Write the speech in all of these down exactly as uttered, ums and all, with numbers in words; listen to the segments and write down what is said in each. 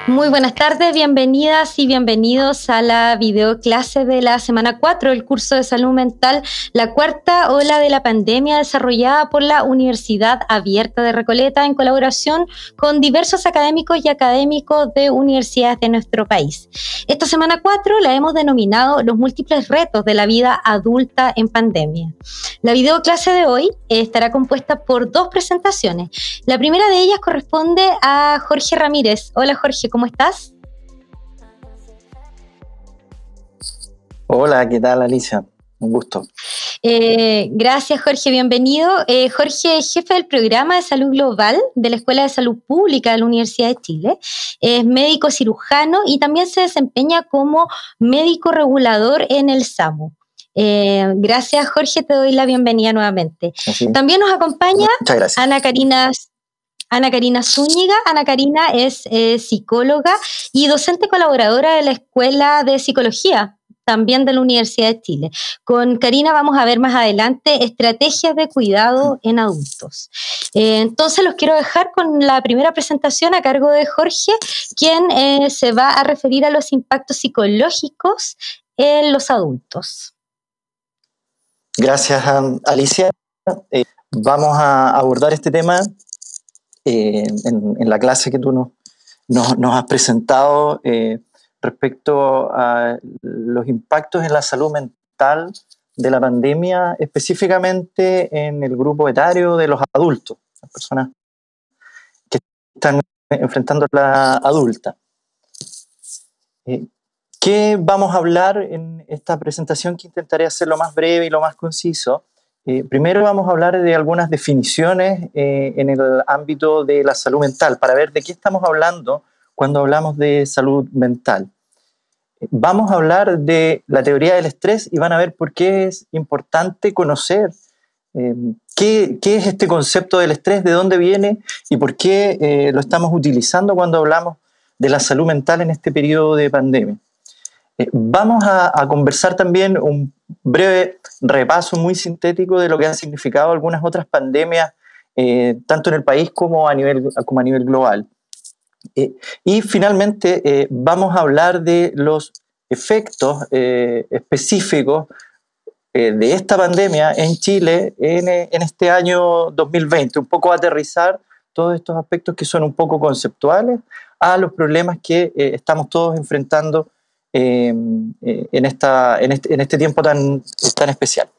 Muy buenas tardes, bienvenidas y bienvenidos a la videoclase de la semana cuatro del curso de salud mental, la cuarta ola de la pandemia, desarrollada por la Universidad Abierta de Recoleta en colaboración con diversos académicos y académicos de universidades de nuestro país. Esta semana cuatro la hemos denominado los múltiples retos de la vida adulta en pandemia. La videoclase de hoy estará compuesta por dos presentaciones. La primera de ellas corresponde a Jorge Ramírez. Hola Jorge, ¿cómo estás? Hola, ¿qué tal Alicia? Un gusto. Eh, gracias Jorge, bienvenido. Eh, Jorge es jefe del programa de salud global de la Escuela de Salud Pública de la Universidad de Chile. Es médico cirujano y también se desempeña como médico regulador en el SAMU. Eh, gracias Jorge, te doy la bienvenida nuevamente. Así. También nos acompaña Muchas gracias. Ana Karina Ana Karina Zúñiga. Ana Karina es eh, psicóloga y docente colaboradora de la Escuela de Psicología, también de la Universidad de Chile. Con Karina vamos a ver más adelante estrategias de cuidado en adultos. Eh, entonces los quiero dejar con la primera presentación a cargo de Jorge, quien eh, se va a referir a los impactos psicológicos en los adultos. Gracias, Alicia. Eh, vamos a abordar este tema eh, en, en la clase que tú nos, nos, nos has presentado eh, respecto a los impactos en la salud mental de la pandemia, específicamente en el grupo etario de los adultos, las personas que están enfrentando a la adulta. Eh, ¿Qué vamos a hablar en esta presentación, que intentaré hacer lo más breve y lo más conciso? Eh, primero vamos a hablar de algunas definiciones eh, en el ámbito de la salud mental, para ver de qué estamos hablando cuando hablamos de salud mental. Eh, vamos a hablar de la teoría del estrés y van a ver por qué es importante conocer eh, qué, qué es este concepto del estrés, de dónde viene y por qué eh, lo estamos utilizando cuando hablamos de la salud mental en este periodo de pandemia. Eh, vamos a, a conversar también un breve repaso muy sintético de lo que han significado algunas otras pandemias, eh, tanto en el país como a nivel, como a nivel global. Eh, y finalmente eh, vamos a hablar de los efectos eh, específicos eh, de esta pandemia en Chile en, en este año dos mil veinte, un poco aterrizar todos estos aspectos que son un poco conceptuales a los problemas que eh, estamos todos enfrentando Eh, eh, en, esta, en, este, en este tiempo tan, tan especial.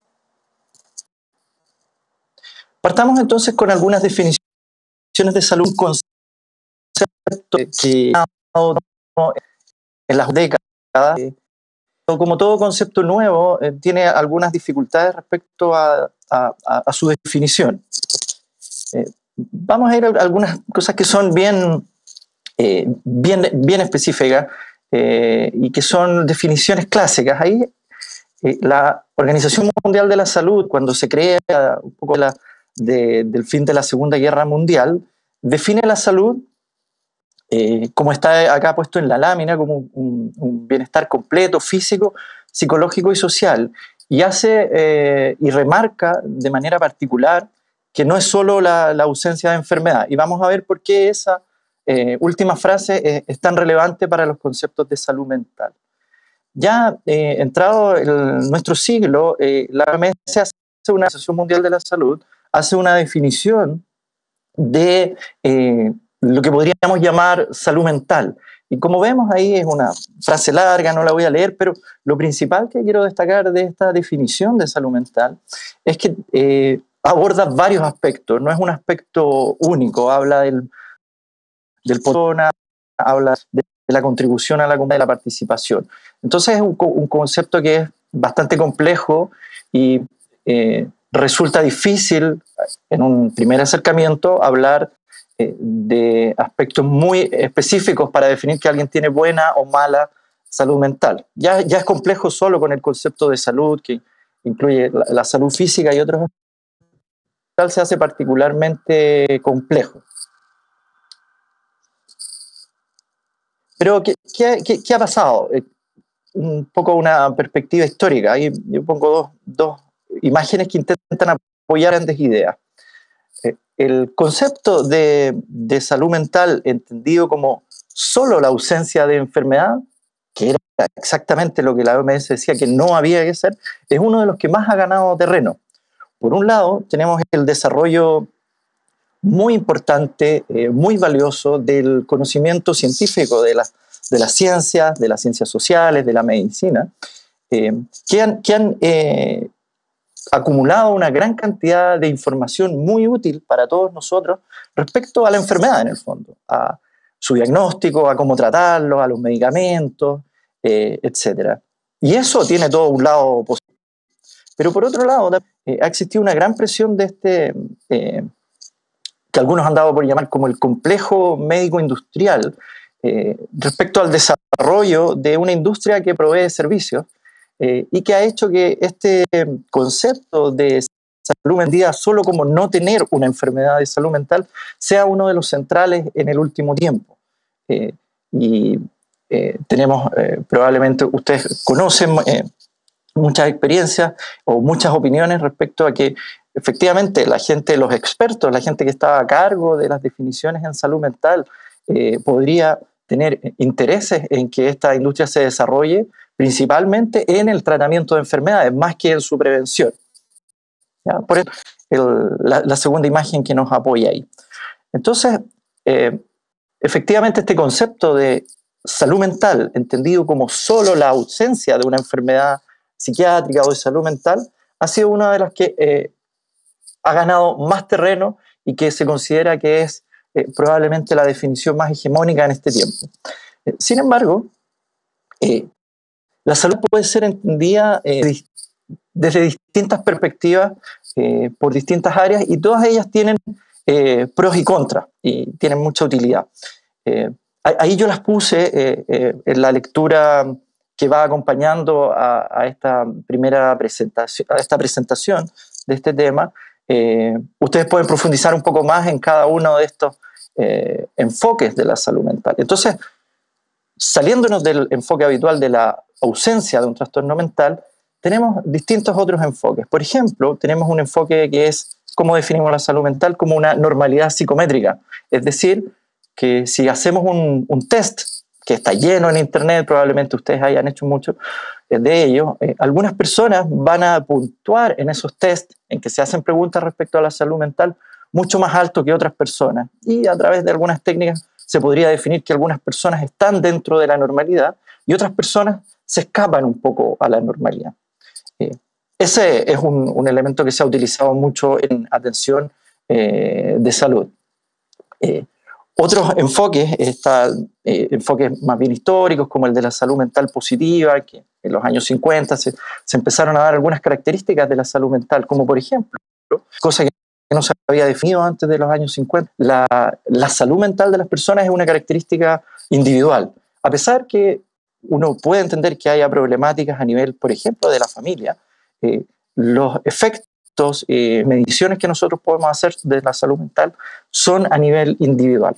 Partamos entonces con algunas definiciones de salud, un concepto que en las décadas, eh, como todo concepto nuevo, eh, tiene algunas dificultades respecto a, a, a su definición. Eh, vamos a ir a algunas cosas que son bien, eh, bien, bien específicas. Eh, y que son definiciones clásicas. Ahí eh, la Organización Mundial de la Salud, cuando se crea un poco la, de, del fin de la Segunda Guerra Mundial, define la salud, eh, como está acá puesto en la lámina, como un, un bienestar completo, físico, psicológico y social, y hace eh, y remarca de manera particular que no es solo la, la ausencia de enfermedad, y vamos a ver por qué esa Eh, última frase eh, es tan relevante para los conceptos de salud mental. Ya eh, entrado el, nuestro siglo, eh, la O M S hace una Organización Mundial de la Salud, hace una definición de eh, lo que podríamos llamar salud mental. Y como vemos ahí es una frase larga, no la voy a leer, pero lo principal que quiero destacar de esta definición de salud mental es que eh, aborda varios aspectos, no es un aspecto único, habla del del persona, habla de la contribución a la comunidad, de la participación. Entonces es un, un concepto que es bastante complejo y eh, resulta difícil en un primer acercamiento hablar eh, de aspectos muy específicos para definir que alguien tiene buena o mala salud mental. Ya, ya es complejo solo con el concepto de salud, que incluye la, la salud física y otros aspectos, se hace particularmente complejo. Pero, ¿qué, qué, qué ha pasado? Eh, un poco una perspectiva histórica. Ahí yo pongo dos, dos imágenes que intentan apoyar grandes ideas. Eh, el concepto de, de salud mental, entendido como solo la ausencia de enfermedad, que era exactamente lo que la O M S decía que no había que hacer, es uno de los que más ha ganado terreno. Por un lado, tenemos el desarrollo muy importante, eh, muy valioso del conocimiento científico de, la, de las ciencias, de las ciencias sociales, de la medicina, eh, que han, que han eh, acumulado una gran cantidad de información muy útil para todos nosotros respecto a la enfermedad, en el fondo, a su diagnóstico, a cómo tratarlo, a los medicamentos, eh, etcétera. Y eso tiene todo un lado positivo. Pero por otro lado, eh, ha existido una gran presión de este, eh, que algunos han dado por llamar como el complejo médico-industrial, eh, respecto al desarrollo de una industria que provee servicios, eh, y que ha hecho que este concepto de salud mental solo como no tener una enfermedad de salud mental sea uno de los centrales en el último tiempo. Eh, y eh, tenemos, eh, probablemente ustedes conocen eh, muchas experiencias o muchas opiniones respecto a que efectivamente la gente, los expertos, la gente que estaba a cargo de las definiciones en salud mental, eh, podría tener intereses en que esta industria se desarrolle principalmente en el tratamiento de enfermedades, más que en su prevención. ¿Ya? Por eso, el, la, la segunda imagen que nos apoya ahí. Entonces, eh, efectivamente este concepto de salud mental, entendido como solo la ausencia de una enfermedad psiquiátrica o de salud mental, ha sido una de las que eh, ha ganado más terreno y que se considera que es eh, probablemente la definición más hegemónica en este tiempo. Eh, sin embargo, eh, la salud puede ser entendida eh, desde distintas perspectivas, eh, por distintas áreas, y todas ellas tienen eh, pros y contras, y tienen mucha utilidad. Eh, ahí yo las puse eh, eh, en la lectura que va acompañando a, a esta primera presentación, a esta presentación de este tema. Eh, ustedes pueden profundizar un poco más en cada uno de estos eh, enfoques de la salud mental. Entonces, saliéndonos del enfoque habitual de la ausencia de un trastorno mental, tenemos distintos otros enfoques. Por ejemplo, tenemos un enfoque que es cómo definimos la salud mental como una normalidad psicométrica. Es decir, que si hacemos un, un test que está lleno en internet, probablemente ustedes hayan hecho mucho de ello, eh, algunas personas van a puntuar en esos test en que se hacen preguntas respecto a la salud mental mucho más alto que otras personas. Y a través de algunas técnicas se podría definir que algunas personas están dentro de la normalidad y otras personas se escapan un poco a la normalidad. Eh, ese es un, un elemento que se ha utilizado mucho en atención eh, de salud. Eh, otros enfoques, están, eh, enfoques más bien históricos, como el de la salud mental positiva, que en los años cincuenta se, se empezaron a dar algunas características de la salud mental, como por ejemplo, cosa que no se había definido antes de los años cincuenta, la, la salud mental de las personas es una característica individual, a pesar que uno puede entender que haya problemáticas a nivel, por ejemplo, de la familia, eh, los efectos, eh, mediciones que nosotros podemos hacer de la salud mental son a nivel individual.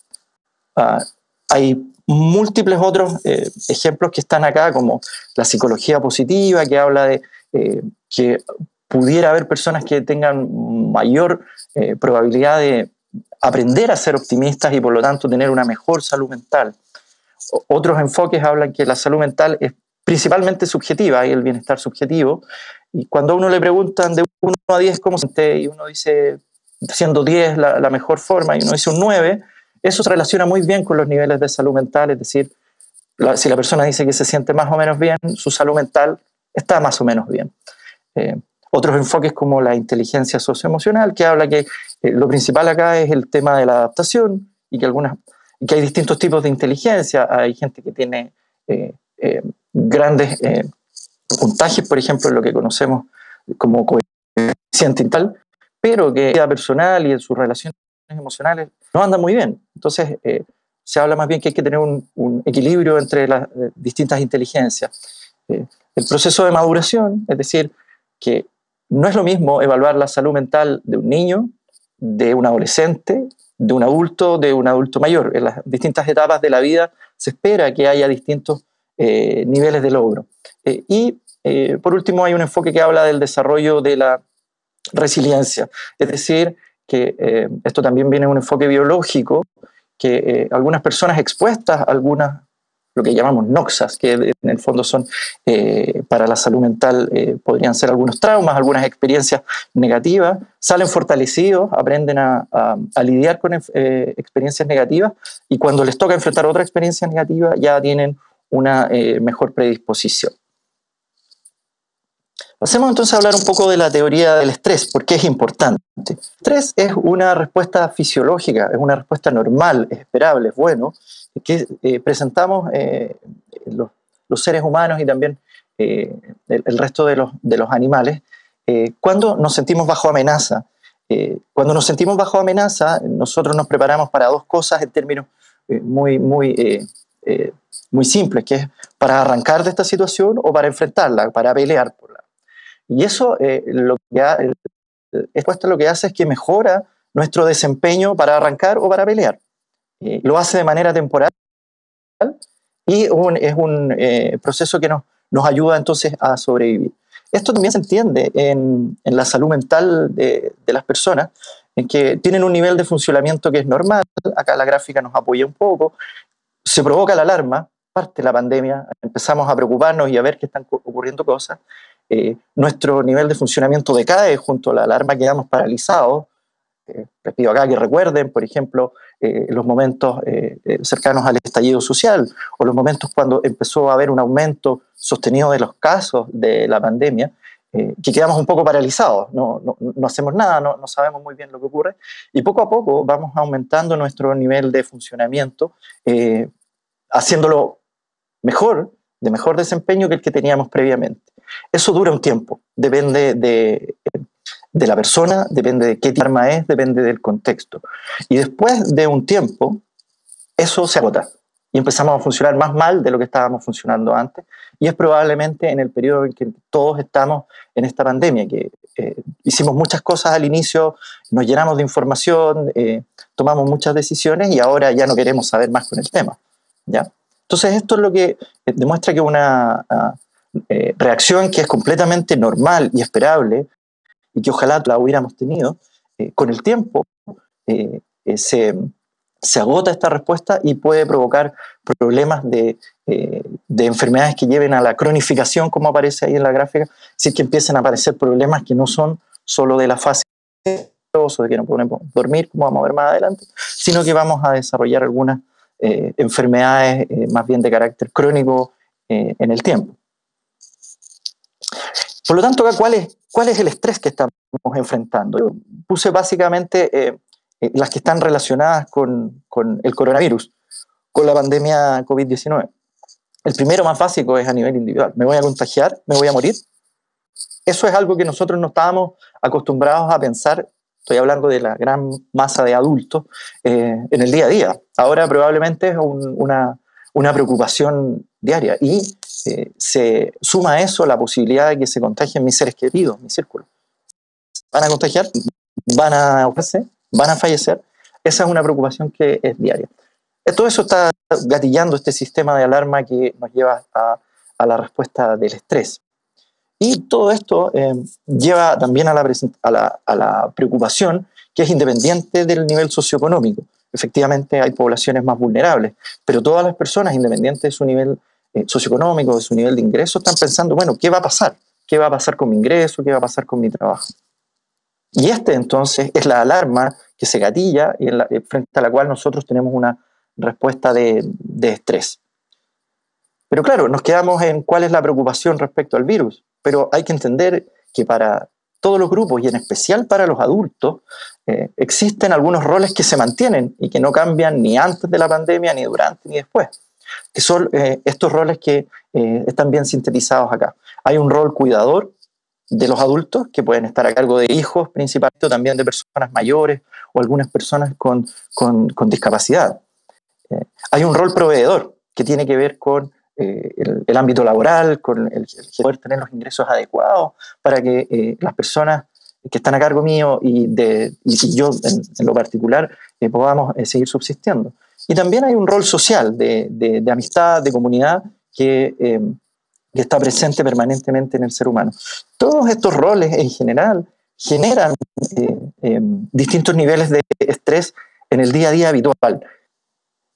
Uh, hay múltiples otros eh, ejemplos que están acá, como la psicología positiva, que habla de eh, que pudiera haber personas que tengan mayor eh, probabilidad de aprender a ser optimistas y por lo tanto tener una mejor salud mental. O, otros enfoques hablan que la salud mental es principalmente subjetiva, y el bienestar subjetivo, y cuando a uno le preguntan de uno a diez cómo se siente, y uno dice siendo diez la, la mejor forma, y uno dice un nueve, eso se relaciona muy bien con los niveles de salud mental, es decir, la, si la persona dice que se siente más o menos bien, su salud mental está más o menos bien. Eh, otros enfoques como la inteligencia socioemocional, que habla que eh, lo principal acá es el tema de la adaptación, y que, algunas, que hay distintos tipos de inteligencia. Hay gente que tiene eh, eh, grandes eh, puntajes, por ejemplo, en lo que conocemos como coeficiente intelectual, pero que en la vida personal y en sus relaciones emocionales no anda muy bien. Entonces, eh, se habla más bien que hay que tener un, un equilibrio entre las eh, distintas inteligencias. Eh, el proceso de maduración, es decir, que no es lo mismo evaluar la salud mental de un niño, de un adolescente, de un adulto, de un adulto mayor. En las distintas etapas de la vida se espera que haya distintos eh, niveles de logro. Eh, y, eh, por último, hay un enfoque que habla del desarrollo de la resiliencia, es decir, que eh, esto también viene de un enfoque biológico que eh, algunas personas expuestas a algunas, lo que llamamos noxas, que en el fondo son eh, para la salud mental, eh, podrían ser algunos traumas, algunas experiencias negativas, salen fortalecidos, aprenden a, a, a lidiar con eh, experiencias negativas, y cuando les toca enfrentar otra experiencia negativa ya tienen una eh, mejor predisposición. Pasemos entonces a hablar un poco de la teoría del estrés, porque es importante. El estrés es una respuesta fisiológica, es una respuesta normal, es esperable, es bueno, que eh, presentamos eh, los, los seres humanos y también eh, el, el resto de los, de los animales eh, cuando nos sentimos bajo amenaza. Eh, cuando nos sentimos bajo amenaza, nosotros nos preparamos para dos cosas en términos eh, muy, muy, eh, eh, muy simples, que es para arrancar de esta situación o para enfrentarla, para pelear por la. Y eso, eh, lo que ha, esto lo que hace es que mejora nuestro desempeño para arrancar o para pelear. Eh, lo hace de manera temporal y un, es un eh, proceso que nos, nos ayuda entonces a sobrevivir. Esto también se entiende en, en la salud mental de, de las personas, en que tienen un nivel de funcionamiento que es normal. Acá la gráfica nos apoya un poco. Se provoca la alarma, parte de la pandemia, empezamos a preocuparnos y a ver que están ocurriendo cosas. Eh, nuestro nivel de funcionamiento decae junto a la alarma, quedamos paralizados. Eh, les pido acá que recuerden, por ejemplo, eh, los momentos eh, cercanos al estallido social o los momentos cuando empezó a haber un aumento sostenido de los casos de la pandemia, eh, que quedamos un poco paralizados, no, no, no hacemos nada, no, no sabemos muy bien lo que ocurre, y poco a poco vamos aumentando nuestro nivel de funcionamiento, eh, haciéndolo mejor, de mejor desempeño que el que teníamos previamente. Eso dura un tiempo, depende de, de la persona, depende de qué arma es, depende del contexto. Y después de un tiempo, eso se agota y empezamos a funcionar más mal de lo que estábamos funcionando antes, y es probablemente en el periodo en que todos estamos en esta pandemia, que eh, hicimos muchas cosas al inicio, nos llenamos de información, eh, tomamos muchas decisiones y ahora ya no queremos saber más con el tema, ¿ya? Entonces esto es lo que demuestra que una uh, eh, reacción que es completamente normal y esperable, y que ojalá la hubiéramos tenido, eh, con el tiempo eh, eh, se, se agota esta respuesta y puede provocar problemas de, eh, de enfermedades que lleven a la cronificación, como aparece ahí en la gráfica, es decir, que empiecen a aparecer problemas que no son solo de la fase o de que no podemos dormir, como vamos a ver más adelante, sino que vamos a desarrollar algunas Eh, enfermedades eh, más bien de carácter crónico eh, en el tiempo. Por lo tanto, ¿cuál es, cuál es el estrés que estamos enfrentando? Yo puse básicamente eh, eh, las que están relacionadas con, con el coronavirus, con la pandemia COVID diecinueve. El primero, más básico, es a nivel individual. ¿Me voy a contagiar? ¿Me voy a morir? Eso es algo que nosotros no estábamos acostumbrados a pensar. Estoy hablando de la gran masa de adultos eh, en el día a día. Ahora probablemente es un, una, una preocupación diaria, y eh, se suma a eso la posibilidad de que se contagien mis seres queridos, mi círculo. ¿Van a contagiar? ¿Van a ahogarse? ¿Van a fallecer? Esa es una preocupación que es diaria. Todo eso está gatillando este sistema de alarma que nos lleva a, a la respuesta del estrés. Y todo esto eh, lleva también a la, a, la, a la preocupación, que es independiente del nivel socioeconómico. Efectivamente hay poblaciones más vulnerables, pero todas las personas, independiente de su nivel eh, socioeconómico, de su nivel de ingreso, están pensando, bueno, ¿qué va a pasar? ¿Qué va a pasar con mi ingreso? ¿Qué va a pasar con mi trabajo? Y este entonces es la alarma que se gatilla y en la, frente a la cual nosotros tenemos una respuesta de, de estrés. Pero claro, nos quedamos en cuál es la preocupación respecto al virus, pero hay que entender que para todos los grupos y en especial para los adultos eh, existen algunos roles que se mantienen y que no cambian ni antes de la pandemia, ni durante, ni después, que son eh, estos roles que eh, están bien sintetizados acá. Hay un rol cuidador de los adultos, que pueden estar a cargo de hijos principalmente, o también de personas mayores o algunas personas con, con, con discapacidad. Eh, hay un rol proveedor, que tiene que ver con eh, el, el ámbito laboral, con el, el poder tener los ingresos adecuados para que eh, las personas que están a cargo mío y, de, y yo en, en lo particular eh, podamos eh, seguir subsistiendo. Y también hay un rol social de, de, de amistad, de comunidad, que, eh, que está presente permanentemente en el ser humano. Todos estos roles en general generan eh, eh, distintos niveles de estrés en el día a día habitual.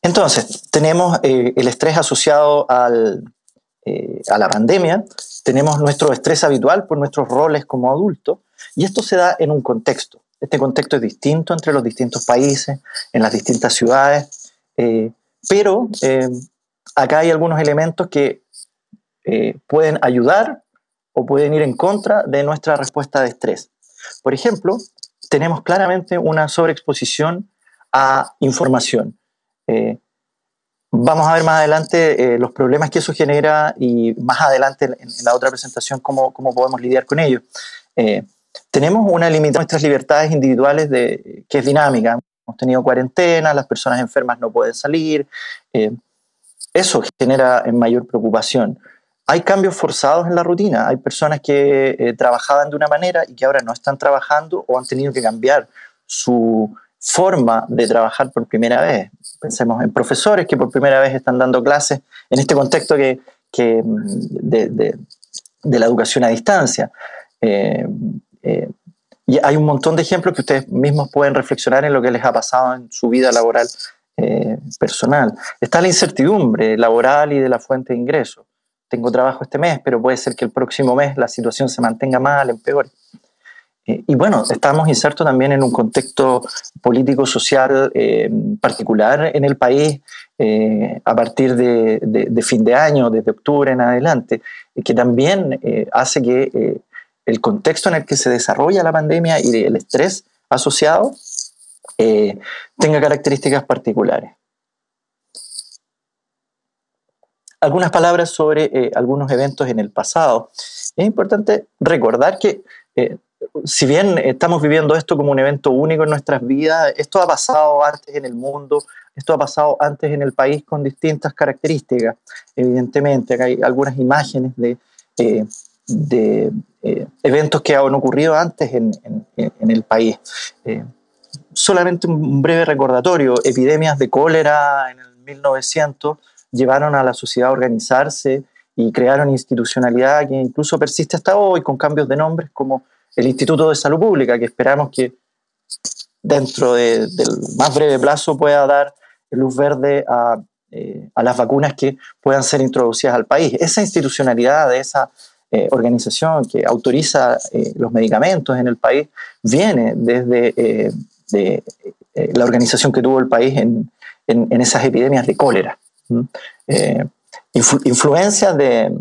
Entonces, tenemos eh, el estrés asociado al, eh, a la pandemia, tenemos nuestro estrés habitual por nuestros roles como adultos, y esto se da en un contexto. Este contexto es distinto entre los distintos países, en las distintas ciudades, eh, pero eh, acá hay algunos elementos que eh, pueden ayudar o pueden ir en contra de nuestra respuesta de estrés. Por ejemplo, tenemos claramente una sobreexposición a información. Eh, vamos a ver más adelante eh, los problemas que eso genera y más adelante en, en la otra presentación cómo, cómo podemos lidiar con ello. Eh, tenemos una limitación de nuestras libertades individuales de, que es dinámica. Hemos tenido cuarentena, las personas enfermas no pueden salir. Eh, eso genera mayor preocupación. Hay cambios forzados en la rutina. Hay personas que eh, trabajaban de una manera y que ahora no están trabajando o han tenido que cambiar su forma de trabajar por primera vez. Pensemos en profesores que por primera vez están dando clases en este contexto que, que de, de, de la educación a distancia. Eh, eh, y hay un montón de ejemplos que ustedes mismos pueden reflexionar en lo que les ha pasado en su vida laboral eh, personal. Está la incertidumbre laboral y de la fuente de ingresos. Tengo trabajo este mes, pero puede ser que el próximo mes la situación se mantenga mal, empeore. Eh, y bueno, estamos insertos también en un contexto político-social eh, particular en el país eh, a partir de, de, de fin de año, desde octubre en adelante, eh, que también eh, hace que eh, el contexto en el que se desarrolla la pandemia y el estrés asociado eh, tenga características particulares. Algunas palabras sobre eh, algunos eventos en el pasado. Es importante recordar que eh, si bien estamos viviendo esto como un evento único en nuestras vidas, esto ha pasado antes en el mundo, esto ha pasado antes en el país con distintas características. Evidentemente, acá hay algunas imágenes de, eh, de eh, eventos que han ocurrido antes en, en, en el país. Eh, solamente un breve recordatorio: epidemias de cólera en el mil novecientos llevaron a la sociedad a organizarse y crearon institucionalidad que incluso persiste hasta hoy, con cambios de nombres como el Instituto de Salud Pública, que esperamos que dentro de, del más breve plazo pueda dar luz verde a, eh, a las vacunas que puedan ser introducidas al país. Esa institucionalidad de esa eh, organización que autoriza eh, los medicamentos en el país viene desde eh, de, eh, la organización que tuvo el país en, en, en esas epidemias de cólera. Eh, influ influencias de,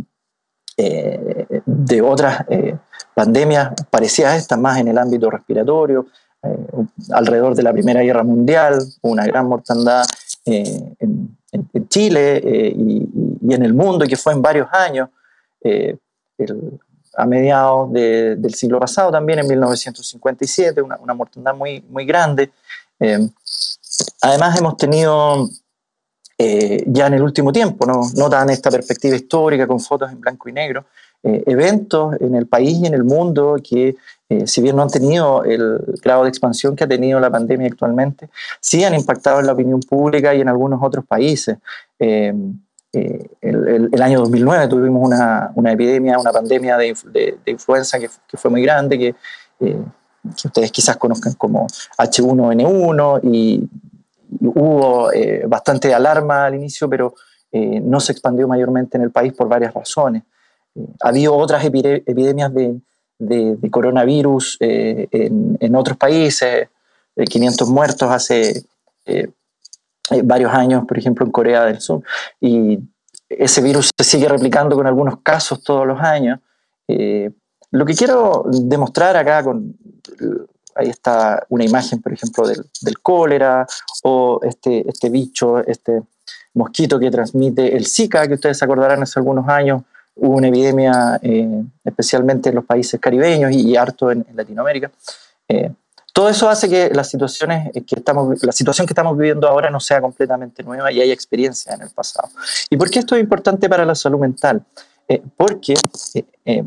eh, de otras eh, pandemias parecidas a estas, más en el ámbito respiratorio. Eh, alrededor de la Primera Guerra Mundial, una gran mortandad eh, en, en Chile eh, y, y en el mundo, que fue en varios años, eh, el, a mediados de, del siglo pasado también, en mil novecientos cincuenta y siete, una, una mortandad muy, muy grande. Eh, además hemos tenido Eh, ya en el último tiempo, no, no tan esta perspectiva histórica con fotos en blanco y negro, eh, eventos en el país y en el mundo que, eh, si bien no han tenido el grado de expansión que ha tenido la pandemia actualmente, sí han impactado en la opinión pública y en algunos otros países. Eh, eh, el, el, el año dos mil nueve tuvimos una, una epidemia, una pandemia de, de, de influenza que, que fue muy grande, que, eh, que ustedes quizás conozcan como H uno N uno, y hubo eh, bastante alarma al inicio, pero eh, no se expandió mayormente en el país por varias razones. Eh, ha habido otras epidemias de, de, de coronavirus eh, en, en otros países, de quinientos muertos hace eh, varios años, por ejemplo en Corea del Sur, y ese virus se sigue replicando con algunos casos todos los años. Eh, lo que quiero demostrar acá con... Ahí está una imagen, por ejemplo, del, del cólera, o este, este bicho, este mosquito que transmite el Zika, que ustedes se acordarán hace algunos años. Hubo una epidemia eh, especialmente en los países caribeños y, y harto en, en Latinoamérica. Eh, todo eso hace que las situaciones que estamos, la situación que estamos viviendo ahora no sea completamente nueva y haya experiencia en el pasado. ¿Y por qué esto es importante para la salud mental? Eh, porque... Eh, eh,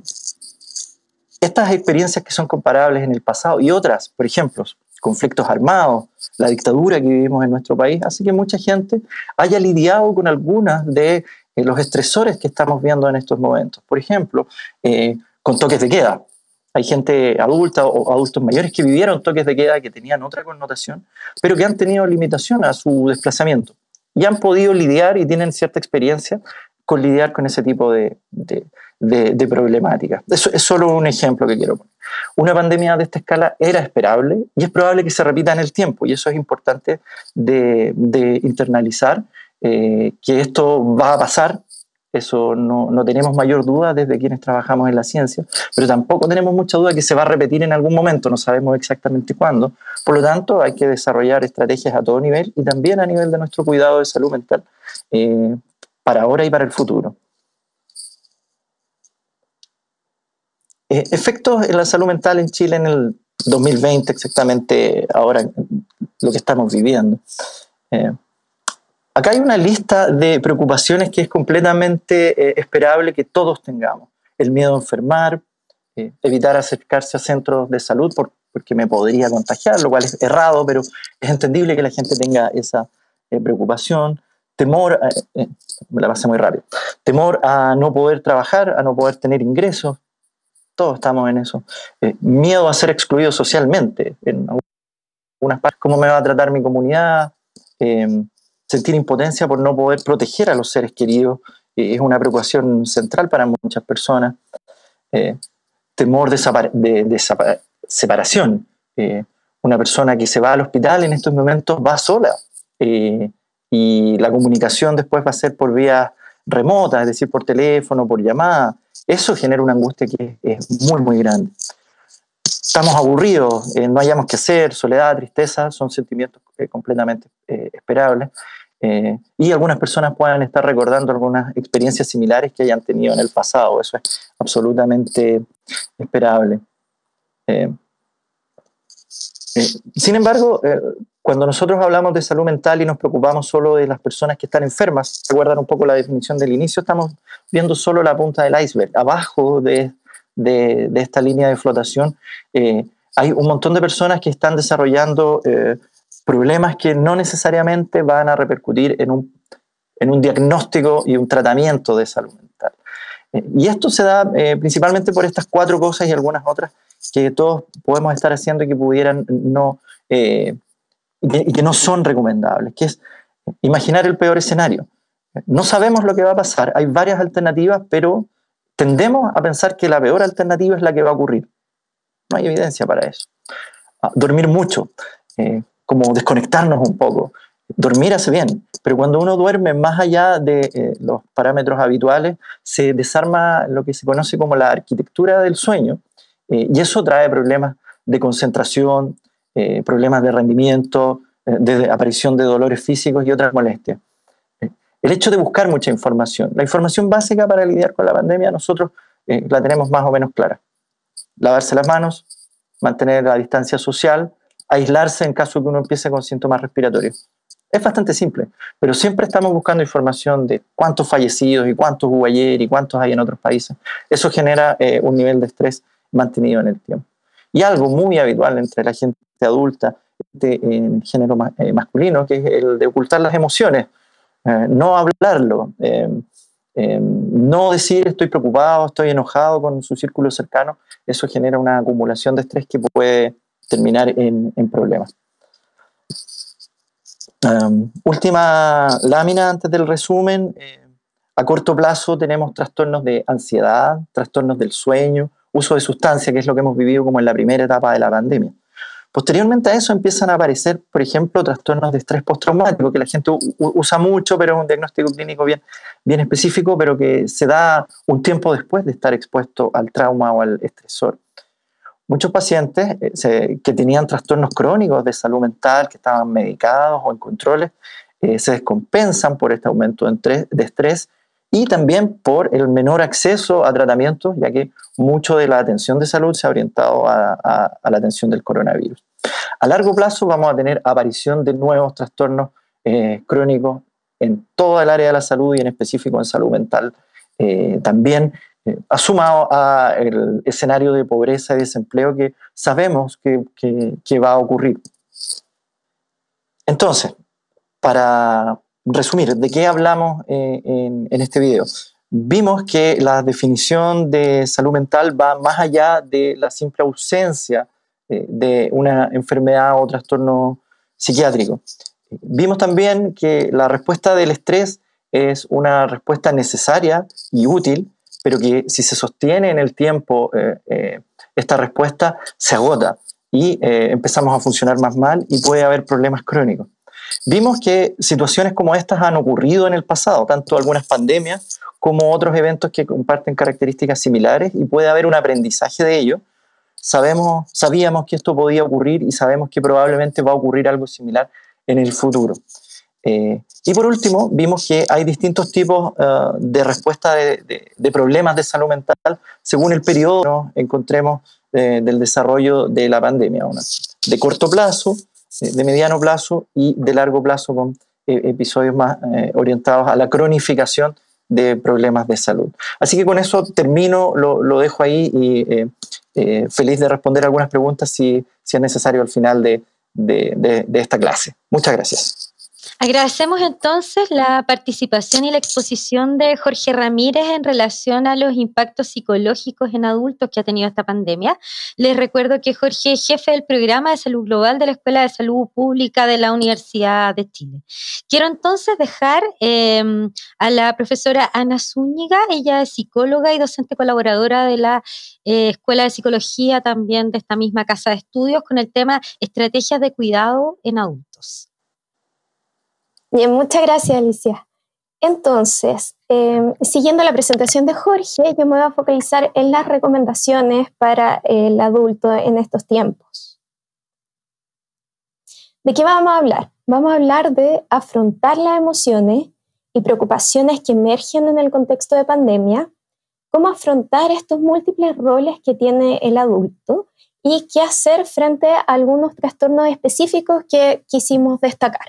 Estas experiencias que son comparables en el pasado y otras, por ejemplo, conflictos armados, la dictadura que vivimos en nuestro país, hace que mucha gente haya lidiado con algunas de eh, los estresores que estamos viendo en estos momentos. Por ejemplo, eh, con toques de queda. Hay gente adulta o adultos mayores que vivieron toques de queda que tenían otra connotación, pero que han tenido limitación a su desplazamiento. y han podido lidiar y tienen cierta experiencia con lidiar con ese tipo de, de, de, de problemáticas. Eso es solo un ejemplo que quiero poner. Una pandemia de esta escala era esperable y es probable que se repita en el tiempo, y eso es importante de, de internalizar, eh, que esto va a pasar. Eso no, no tenemos mayor duda desde quienes trabajamos en la ciencia, pero tampoco tenemos mucha duda que se va a repetir en algún momento, no sabemos exactamente cuándo. Por lo tanto, hay que desarrollar estrategias a todo nivel y también a nivel de nuestro cuidado de salud mental, eh, para ahora y para el futuro. Eh, efectos en la salud mental en Chile en el dos mil veinte, exactamente ahora lo que estamos viviendo. Eh, Acá hay una lista de preocupaciones que es completamente eh, esperable que todos tengamos. El miedo a enfermar, eh, evitar acercarse a centros de salud por, porque me podría contagiar, lo cual es errado, pero es entendible que la gente tenga esa eh, preocupación. Temor, eh, eh, me la pasé muy rápido, temor a no poder trabajar, a no poder tener ingresos, todos estamos en eso. Eh, miedo a ser excluido socialmente, en algunas partes, cómo me va a tratar mi comunidad, eh, sentir impotencia por no poder proteger a los seres queridos, eh, es una preocupación central para muchas personas. Eh, temor de, de, de separación. Eh, una persona que se va al hospital en estos momentos va sola, eh, y la comunicación después va a ser por vía remota, es decir, por teléfono, por llamada. Eso genera una angustia que es muy, muy grande. Estamos aburridos, eh, no hayamos que hacer, soledad, tristeza, son sentimientos eh, completamente eh, esperables. Eh, y algunas personas puedan estar recordando algunas experiencias similares que hayan tenido en el pasado. Eso es absolutamente esperable. Eh, eh, sin embargo, eh, cuando nosotros hablamos de salud mental y nos preocupamos solo de las personas que están enfermas, recuerdan un poco la definición del inicio, estamos viendo solo la punta del iceberg. Abajo de, de, de esta línea de flotación eh, hay un montón de personas que están desarrollando eh, problemas que no necesariamente van a repercutir en un, en un diagnóstico y un tratamiento de salud mental. Eh, y esto se da eh, principalmente por estas cuatro cosas y algunas otras que todos podemos estar haciendo y que pudieran no, eh, y que, y que no son recomendables, que es imaginar el peor escenario. No sabemos lo que va a pasar, hay varias alternativas, pero tendemos a pensar que la peor alternativa es la que va a ocurrir. No hay evidencia para eso. Ah, dormir mucho, eh, como desconectarnos un poco. Dormir hace bien, pero cuando uno duerme más allá de eh, los parámetros habituales, se desarma lo que se conoce como la arquitectura del sueño, eh, y eso trae problemas de concentración, eh, problemas de rendimiento, eh, de aparición de dolores físicos y otras molestias. Eh, el hecho de buscar mucha información, la información básica para lidiar con la pandemia, nosotros eh, la tenemos más o menos clara. Lavarse las manos, mantener la distancia social, aislarse en caso que uno empiece con síntomas respiratorios. Es bastante simple, pero siempre estamos buscando información de cuántos fallecidos y cuántos hubo ayer y cuántos hay en otros países. Eso genera eh, un nivel de estrés mantenido en el tiempo. Y algo muy habitual entre la gente adulta, de, en género ma eh, masculino, que es el de ocultar las emociones, eh, no hablarlo, eh, eh, no decir estoy preocupado, estoy enojado con su círculo cercano. Eso genera una acumulación de estrés que puede terminar en, en problemas. Um, última lámina antes del resumen. Eh, a corto plazo tenemos trastornos de ansiedad, trastornos del sueño, uso de sustancias, que es lo que hemos vivido como en la primera etapa de la pandemia. Posteriormente a eso empiezan a aparecer, por ejemplo, trastornos de estrés postraumático, que la gente usa mucho, pero es un diagnóstico clínico bien, bien específico, pero que se da un tiempo después de estar expuesto al trauma o al estresor. Muchos pacientes eh, se, que tenían trastornos crónicos de salud mental, que estaban medicados o en controles, eh, se descompensan por este aumento de estrés y también por el menor acceso a tratamientos, ya que mucho de la atención de salud se ha orientado a, a, a la atención del coronavirus. A largo plazo vamos a tener aparición de nuevos trastornos eh, crónicos en toda el área de la salud y en específico en salud mental eh, también, eh, asumado al escenario de pobreza y desempleo que sabemos que, que, que va a ocurrir. Entonces, para resumir, ¿de qué hablamos eh, en, en este video? Vimos que la definición de salud mental va más allá de la simple ausencia eh, de una enfermedad o trastorno psiquiátrico. Vimos también que la respuesta del estrés es una respuesta necesaria y útil, pero que si se sostiene en el tiempo, eh, eh, esta respuesta se agota y eh, empezamos a funcionar más mal y puede haber problemas crónicos. Vimos que situaciones como estas han ocurrido en el pasado, tanto algunas pandemias como otros eventos que comparten características similares, y puede haber un aprendizaje de ello. Sabemos, sabíamos que esto podía ocurrir y sabemos que probablemente va a ocurrir algo similar en el futuro. Eh, y por último, vimos que hay distintos tipos uh, de respuesta de, de, de problemas de salud mental según el periodo que nos encontremos eh, del desarrollo de la pandemia, una de corto plazo, de mediano plazo y de largo plazo, con eh, episodios más eh, orientados a la cronificación de problemas de salud. Así que con eso termino, lo, lo dejo ahí y eh, eh, feliz de responder algunas preguntas si, si es necesario al final de, de, de, de esta clase. Muchas gracias. Agradecemos entonces la participación y la exposición de Jorge Ramírez en relación a los impactos psicológicos en adultos que ha tenido esta pandemia. Les recuerdo que Jorge es jefe del programa de salud global de la Escuela de Salud Pública de la Universidad de Chile. Quiero entonces dejar eh, a la profesora Ana Zúñiga. Ella es psicóloga y docente colaboradora de la eh, Escuela de Psicología también de esta misma casa de estudios, con el tema Estrategias de Cuidado en Adultos. Bien, muchas gracias, Alicia. Entonces, eh, siguiendo la presentación de Jorge, yo me voy a focalizar en las recomendaciones para el adulto en estos tiempos. ¿De qué vamos a hablar? Vamos a hablar de afrontar las emociones y preocupaciones que emergen en el contexto de pandemia, cómo afrontar estos múltiples roles que tiene el adulto y qué hacer frente a algunos trastornos específicos que quisimos destacar.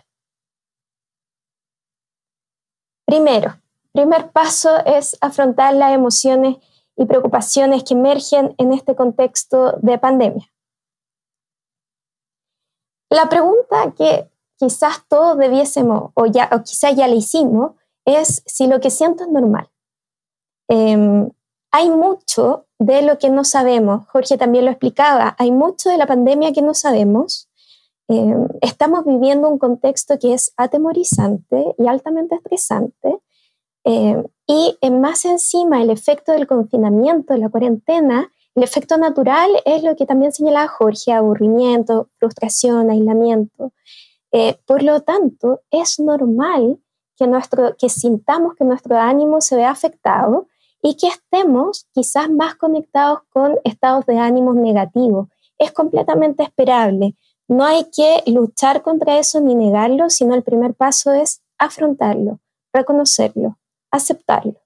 Primero, primer paso es afrontar las emociones y preocupaciones que emergen en este contexto de pandemia. La pregunta que quizás todos debiésemos, o, ya, o quizás ya la hicimos, es si lo que siento es normal. Eh, hay mucho de lo que no sabemos, Jorge también lo explicaba, hay mucho de la pandemia que no sabemos. Eh, estamos viviendo un contexto que es atemorizante y altamente estresante, eh, y eh, más encima el efecto del confinamiento, de la cuarentena, el efecto natural es lo que también señalaba Jorge: aburrimiento, frustración, aislamiento. Eh, por lo tanto, es normal que, nuestro, que sintamos que nuestro ánimo se vea afectado y que estemos quizás más conectados con estados de ánimo negativos. Es completamente esperable. No hay que luchar contra eso ni negarlo, sino el primer paso es afrontarlo, reconocerlo, aceptarlo.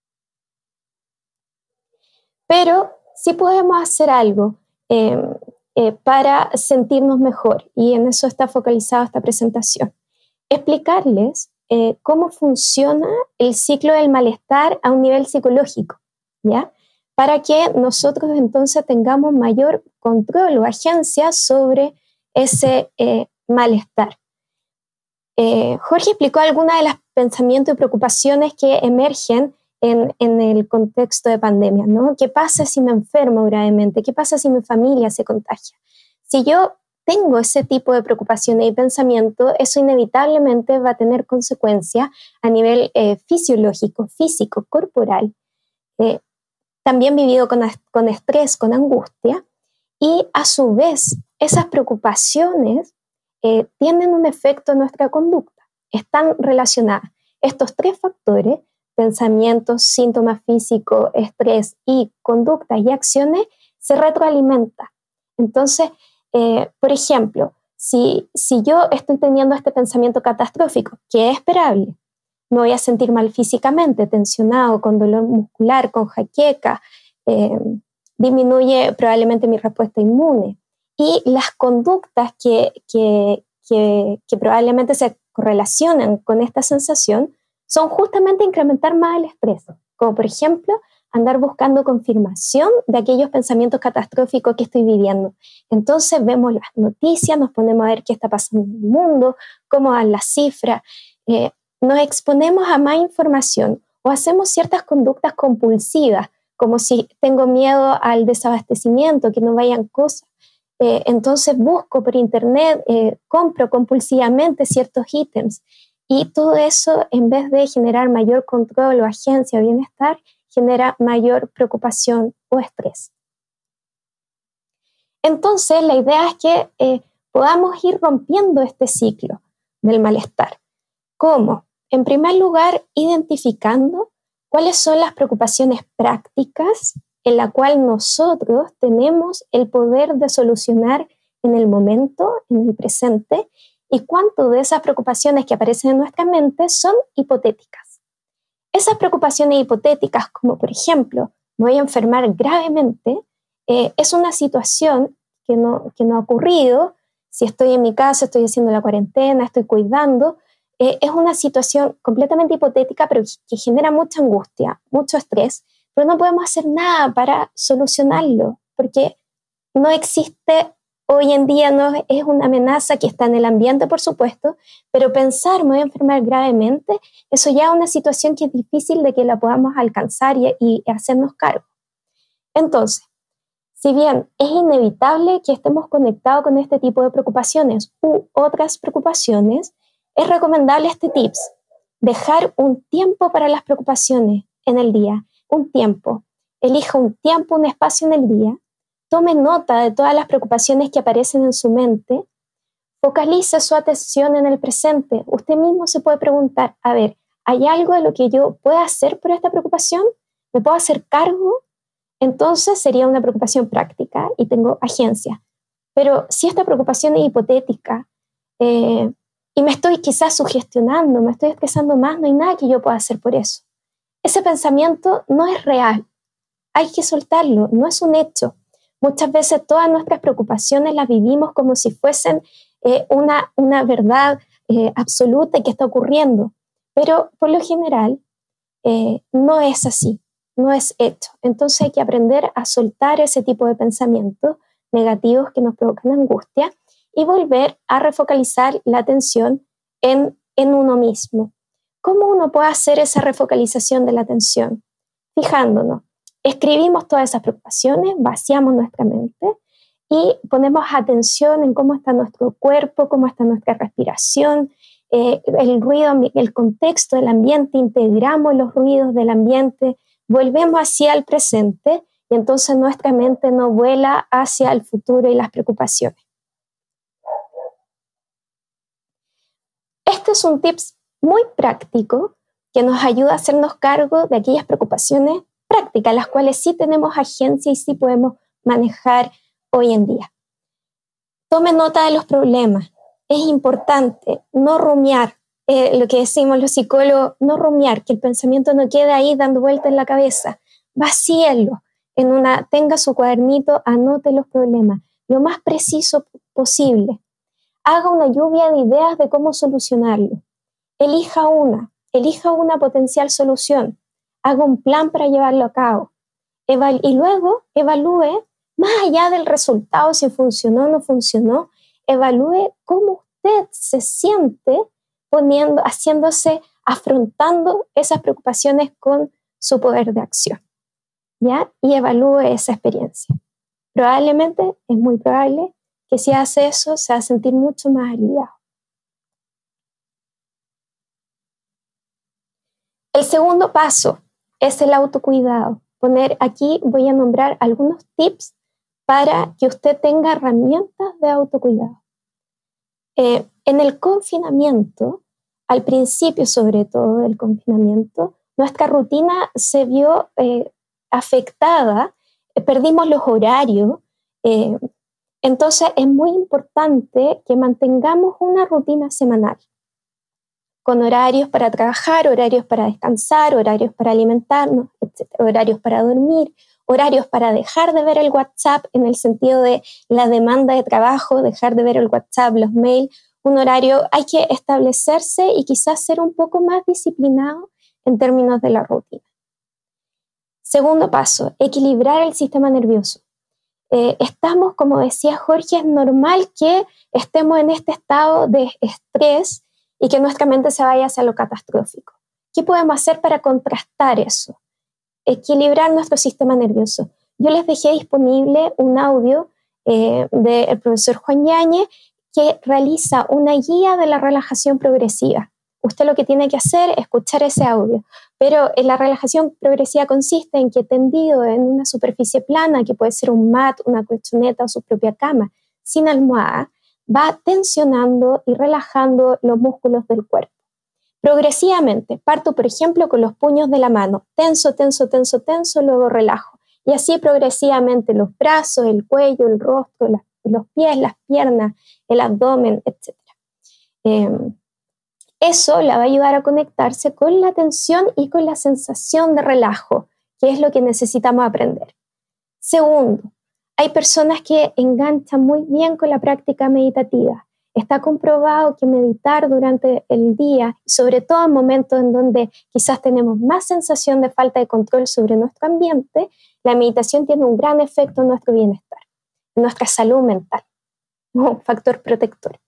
Pero sí podemos hacer algo eh, eh, para sentirnos mejor, y en eso está focalizada esta presentación. Explicarles eh, cómo funciona el ciclo del malestar a un nivel psicológico, ¿ya? Para que nosotros entonces tengamos mayor control o agencia sobre ese eh, malestar. Eh, Jorge explicó algunas de los pensamientos y preocupaciones que emergen en, en el contexto de pandemia, ¿no? ¿Qué pasa si me enfermo gravemente? ¿Qué pasa si mi familia se contagia? Si yo tengo ese tipo de preocupaciones y pensamientos, eso inevitablemente va a tener consecuencias a nivel eh, fisiológico, físico, corporal, eh, también vivido con, con estrés, con angustia, y a su vez esas preocupaciones eh, tienen un efecto en nuestra conducta, están relacionadas. Estos tres factores, pensamientos, síntomas físicos, estrés y conductas y acciones, se retroalimentan. Entonces, eh, por ejemplo, si, si yo estoy teniendo este pensamiento catastrófico, que es esperable, me voy a sentir mal físicamente, tensionado, con dolor muscular, con jaqueca, eh, disminuye probablemente mi respuesta inmune. Y las conductas que, que, que, que probablemente se correlacionan con esta sensación son justamente incrementar más el estrés, como por ejemplo andar buscando confirmación de aquellos pensamientos catastróficos que estoy viviendo. Entonces vemos las noticias, nos ponemos a ver qué está pasando en el mundo, cómo van las cifras, eh, nos exponemos a más información o hacemos ciertas conductas compulsivas, como si tengo miedo al desabastecimiento, que no vayan cosas. Eh, entonces busco por internet, eh, compro compulsivamente ciertos ítems y todo eso, en vez de generar mayor control o agencia o bienestar, genera mayor preocupación o estrés. Entonces, la idea es que eh, podamos ir rompiendo este ciclo del malestar. ¿Cómo? En primer lugar, identificando cuáles son las preocupaciones prácticas en la cual nosotros tenemos el poder de solucionar en el momento, en el presente, y cuánto de esas preocupaciones que aparecen en nuestra mente son hipotéticas. Esas preocupaciones hipotéticas, como por ejemplo, me voy a enfermar gravemente, eh, es una situación que no, que no ha ocurrido. Si estoy en mi casa, estoy haciendo la cuarentena, estoy cuidando, eh, es una situación completamente hipotética, pero que genera mucha angustia, mucho estrés, pero no podemos hacer nada para solucionarlo, porque no existe hoy en día, no es una amenaza que está en el ambiente, por supuesto, pero pensar, me voy a enfermar gravemente, eso ya es una situación que es difícil de que la podamos alcanzar y, y hacernos cargo. Entonces, si bien es inevitable que estemos conectados con este tipo de preocupaciones u otras preocupaciones, es recomendable este tips, dejar un tiempo para las preocupaciones en el día, un tiempo. Elija un tiempo, un espacio en el día, tome nota de todas las preocupaciones que aparecen en su mente, focalice su atención en el presente. Usted mismo se puede preguntar, a ver, ¿hay algo de lo que yo pueda hacer por esta preocupación? ¿Me puedo hacer cargo? Entonces sería una preocupación práctica y tengo agencia. Pero si esta preocupación es hipotética eh, y me estoy quizás sugestionando, me estoy estresando más, no hay nada que yo pueda hacer por eso. Ese pensamiento no es real. Hay que soltarlo, no es un hecho. Muchas veces todas nuestras preocupaciones las vivimos como si fuesen eh, una, una verdad eh, absoluta que está ocurriendo. Pero por lo general eh, no es así. No es hecho. Entonces hay que aprender a soltar ese tipo de pensamientos negativos que nos provocan angustia y volver a refocalizar la atención en, en uno mismo. ¿Cómo uno puede hacer esa refocalización de la atención? Fijándonos. Escribimos todas esas preocupaciones, vaciamos nuestra mente y ponemos atención en cómo está nuestro cuerpo, cómo está nuestra respiración, eh, el ruido, el contexto del ambiente, integramos los ruidos del ambiente, volvemos hacia el presente y entonces nuestra mente no vuela hacia el futuro y las preocupaciones. Este es un tips muy práctico que nos ayuda a hacernos cargo de aquellas preocupaciones prácticas, las cuales sí tenemos agencia y sí podemos manejar hoy en día. Tome nota de los problemas. Es importante no rumiar. Eh, lo que decimos los psicólogos, no rumiar, que el pensamiento no quede ahí dando vueltas en la cabeza. Vacíelo. En una, tenga su cuadernito, anote los problemas, lo más preciso posible. Haga una lluvia de ideas de cómo solucionarlo. Elija una, elija una potencial solución. Haga un plan para llevarlo a cabo. Eval- y luego evalúe, más allá del resultado, si funcionó o no funcionó, evalúe cómo usted se siente poniendo, haciéndose, afrontando esas preocupaciones con su poder de acción, ¿ya? Y evalúe esa experiencia. Probablemente, es muy probable, que si hace eso, se va a sentir mucho más aliviado. El segundo paso es el autocuidado. Poner aquí, voy a nombrar algunos tips para que usted tenga herramientas de autocuidado. Eh, en el confinamiento, al principio sobre todo del confinamiento, nuestra rutina se vio eh, afectada, eh, perdimos los horarios, eh, entonces es muy importante que mantengamos una rutina semanal, con horarios para trabajar, horarios para descansar, horarios para alimentarnos, etcétera, horarios para dormir, horarios para dejar de ver el WhatsApp en el sentido de la demanda de trabajo, dejar de ver el WhatsApp, los mails, un horario, hay que establecerse y quizás ser un poco más disciplinado en términos de la rutina. Segundo paso, equilibrar el sistema nervioso. Eh, estamos, como decía Jorge, es normal que estemos en este estado de estrés y que nuestra mente se vaya hacia lo catastrófico. ¿Qué podemos hacer para contrastar eso? Equilibrar nuestro sistema nervioso. Yo les dejé disponible un audio eh, del profesor Juan Yáñez, que realiza una guía de la relajación progresiva. Usted lo que tiene que hacer es escuchar ese audio, pero en la relajación progresiva consiste en que tendido en una superficie plana, que puede ser un mat, una colchoneta o su propia cama, sin almohada, va tensionando y relajando los músculos del cuerpo. Progresivamente, parto por ejemplo con los puños de la mano, tenso, tenso, tenso, tenso, luego relajo. Y así progresivamente los brazos, el cuello, el rostro, las, los pies, las piernas, el abdomen, etcétera. Eh, eso la va a ayudar a conectarse con la tensión y con la sensación de relajo, que es lo que necesitamos aprender. Segundo, hay personas que enganchan muy bien con la práctica meditativa. Está comprobado que meditar durante el día, sobre todo en momentos en donde quizás tenemos más sensación de falta de control sobre nuestro ambiente, la meditación tiene un gran efecto en nuestro bienestar, en nuestra salud mental, un factor protector.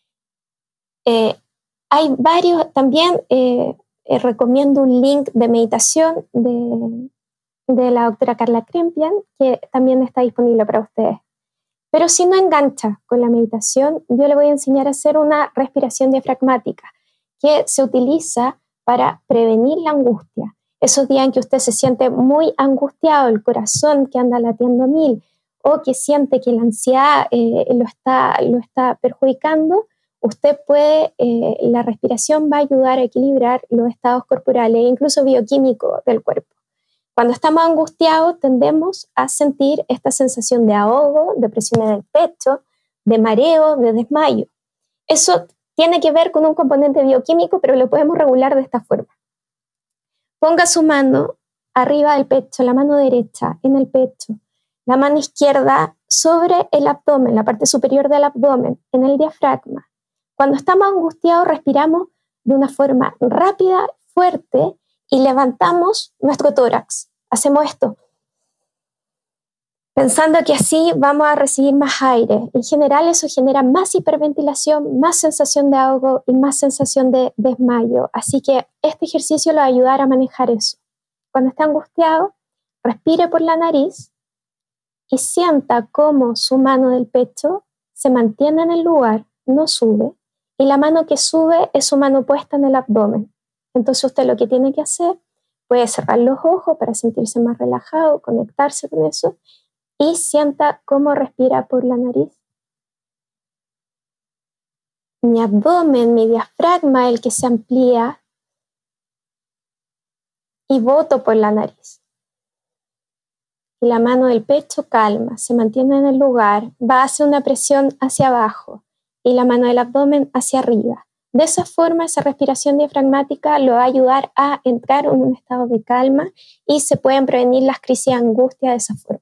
Eh, hay varios, también eh, eh, recomiendo un link de meditación de, de la doctora Carla Krempian, que también está disponible para ustedes. Pero si no engancha con la meditación, yo le voy a enseñar a hacer una respiración diafragmática que se utiliza para prevenir la angustia. Esos días en que usted se siente muy angustiado, el corazón que anda latiendo a mil, o que siente que la ansiedad eh, lo, está, lo está perjudicando, usted puede, eh, la respiración va a ayudar a equilibrar los estados corporales e incluso bioquímicos del cuerpo. Cuando estamos angustiados tendemos a sentir esta sensación de ahogo, de presión en el pecho, de mareo, de desmayo. Eso tiene que ver con un componente bioquímico, pero lo podemos regular de esta forma. Ponga su mano arriba del pecho, la mano derecha en el pecho, la mano izquierda sobre el abdomen, la parte superior del abdomen, en el diafragma. Cuando estamos angustiados respiramos de una forma rápida, fuerte, y levantamos nuestro tórax. Hacemos esto, pensando que así vamos a recibir más aire. En general eso genera más hiperventilación, más sensación de ahogo y más sensación de desmayo. Así que este ejercicio lo va a ayudar a manejar eso. Cuando esté angustiado, respire por la nariz y sienta cómo su mano del pecho se mantiene en el lugar, no sube, y la mano que sube es su mano puesta en el abdomen. Entonces usted lo que tiene que hacer, puede cerrar los ojos para sentirse más relajado, conectarse con eso, y sienta cómo respira por la nariz. Mi abdomen, mi diafragma, el que se amplía, y boto por la nariz. Y la mano del pecho calma, se mantiene en el lugar, va hacia una presión hacia abajo, y la mano del abdomen hacia arriba. De esa forma, esa respiración diafragmática lo va a ayudar a entrar en un estado de calma y se pueden prevenir las crisis de angustia de esa forma.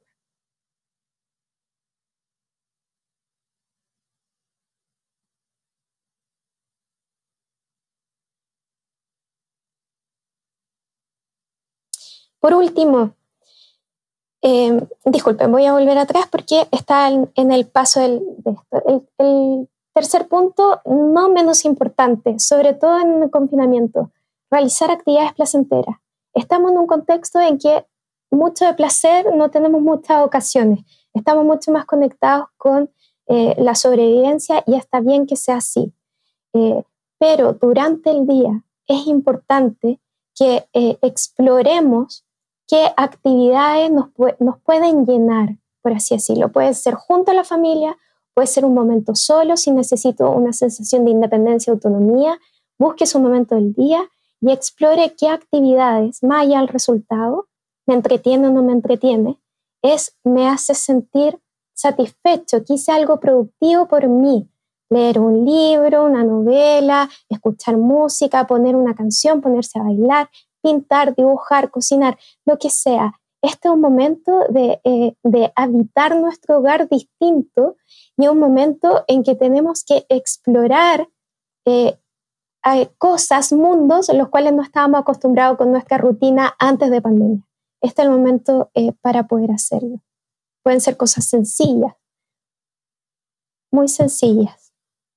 Por último, eh, disculpen, voy a volver atrás porque está en, en el paso del, de esto. El, el, Tercer punto, no menos importante, sobre todo en el confinamiento, realizar actividades placenteras. Estamos en un contexto en que mucho de placer no tenemos muchas ocasiones. Estamos mucho más conectados con eh, la sobrevivencia y está bien que sea así. Eh, pero durante el día es importante que eh, exploremos qué actividades nos, pu- nos pueden llenar, por así decirlo. Puede ser junto a la familia, puede ser un momento solo, si necesito una sensación de independencia y autonomía, busque su momento del día y explore qué actividades, más allá del resultado, me entretiene o no me entretiene, es, me hace sentir satisfecho, que hice algo productivo por mí. Leer un libro, una novela, escuchar música, poner una canción, ponerse a bailar, pintar, dibujar, cocinar, lo que sea. Este es un momento de, eh, de habitar nuestro hogar distinto y un momento en que tenemos que explorar eh, cosas, mundos en los cuales no estábamos acostumbrados con nuestra rutina antes de pandemia. Este es el momento eh, para poder hacerlo. Pueden ser cosas sencillas, muy sencillas,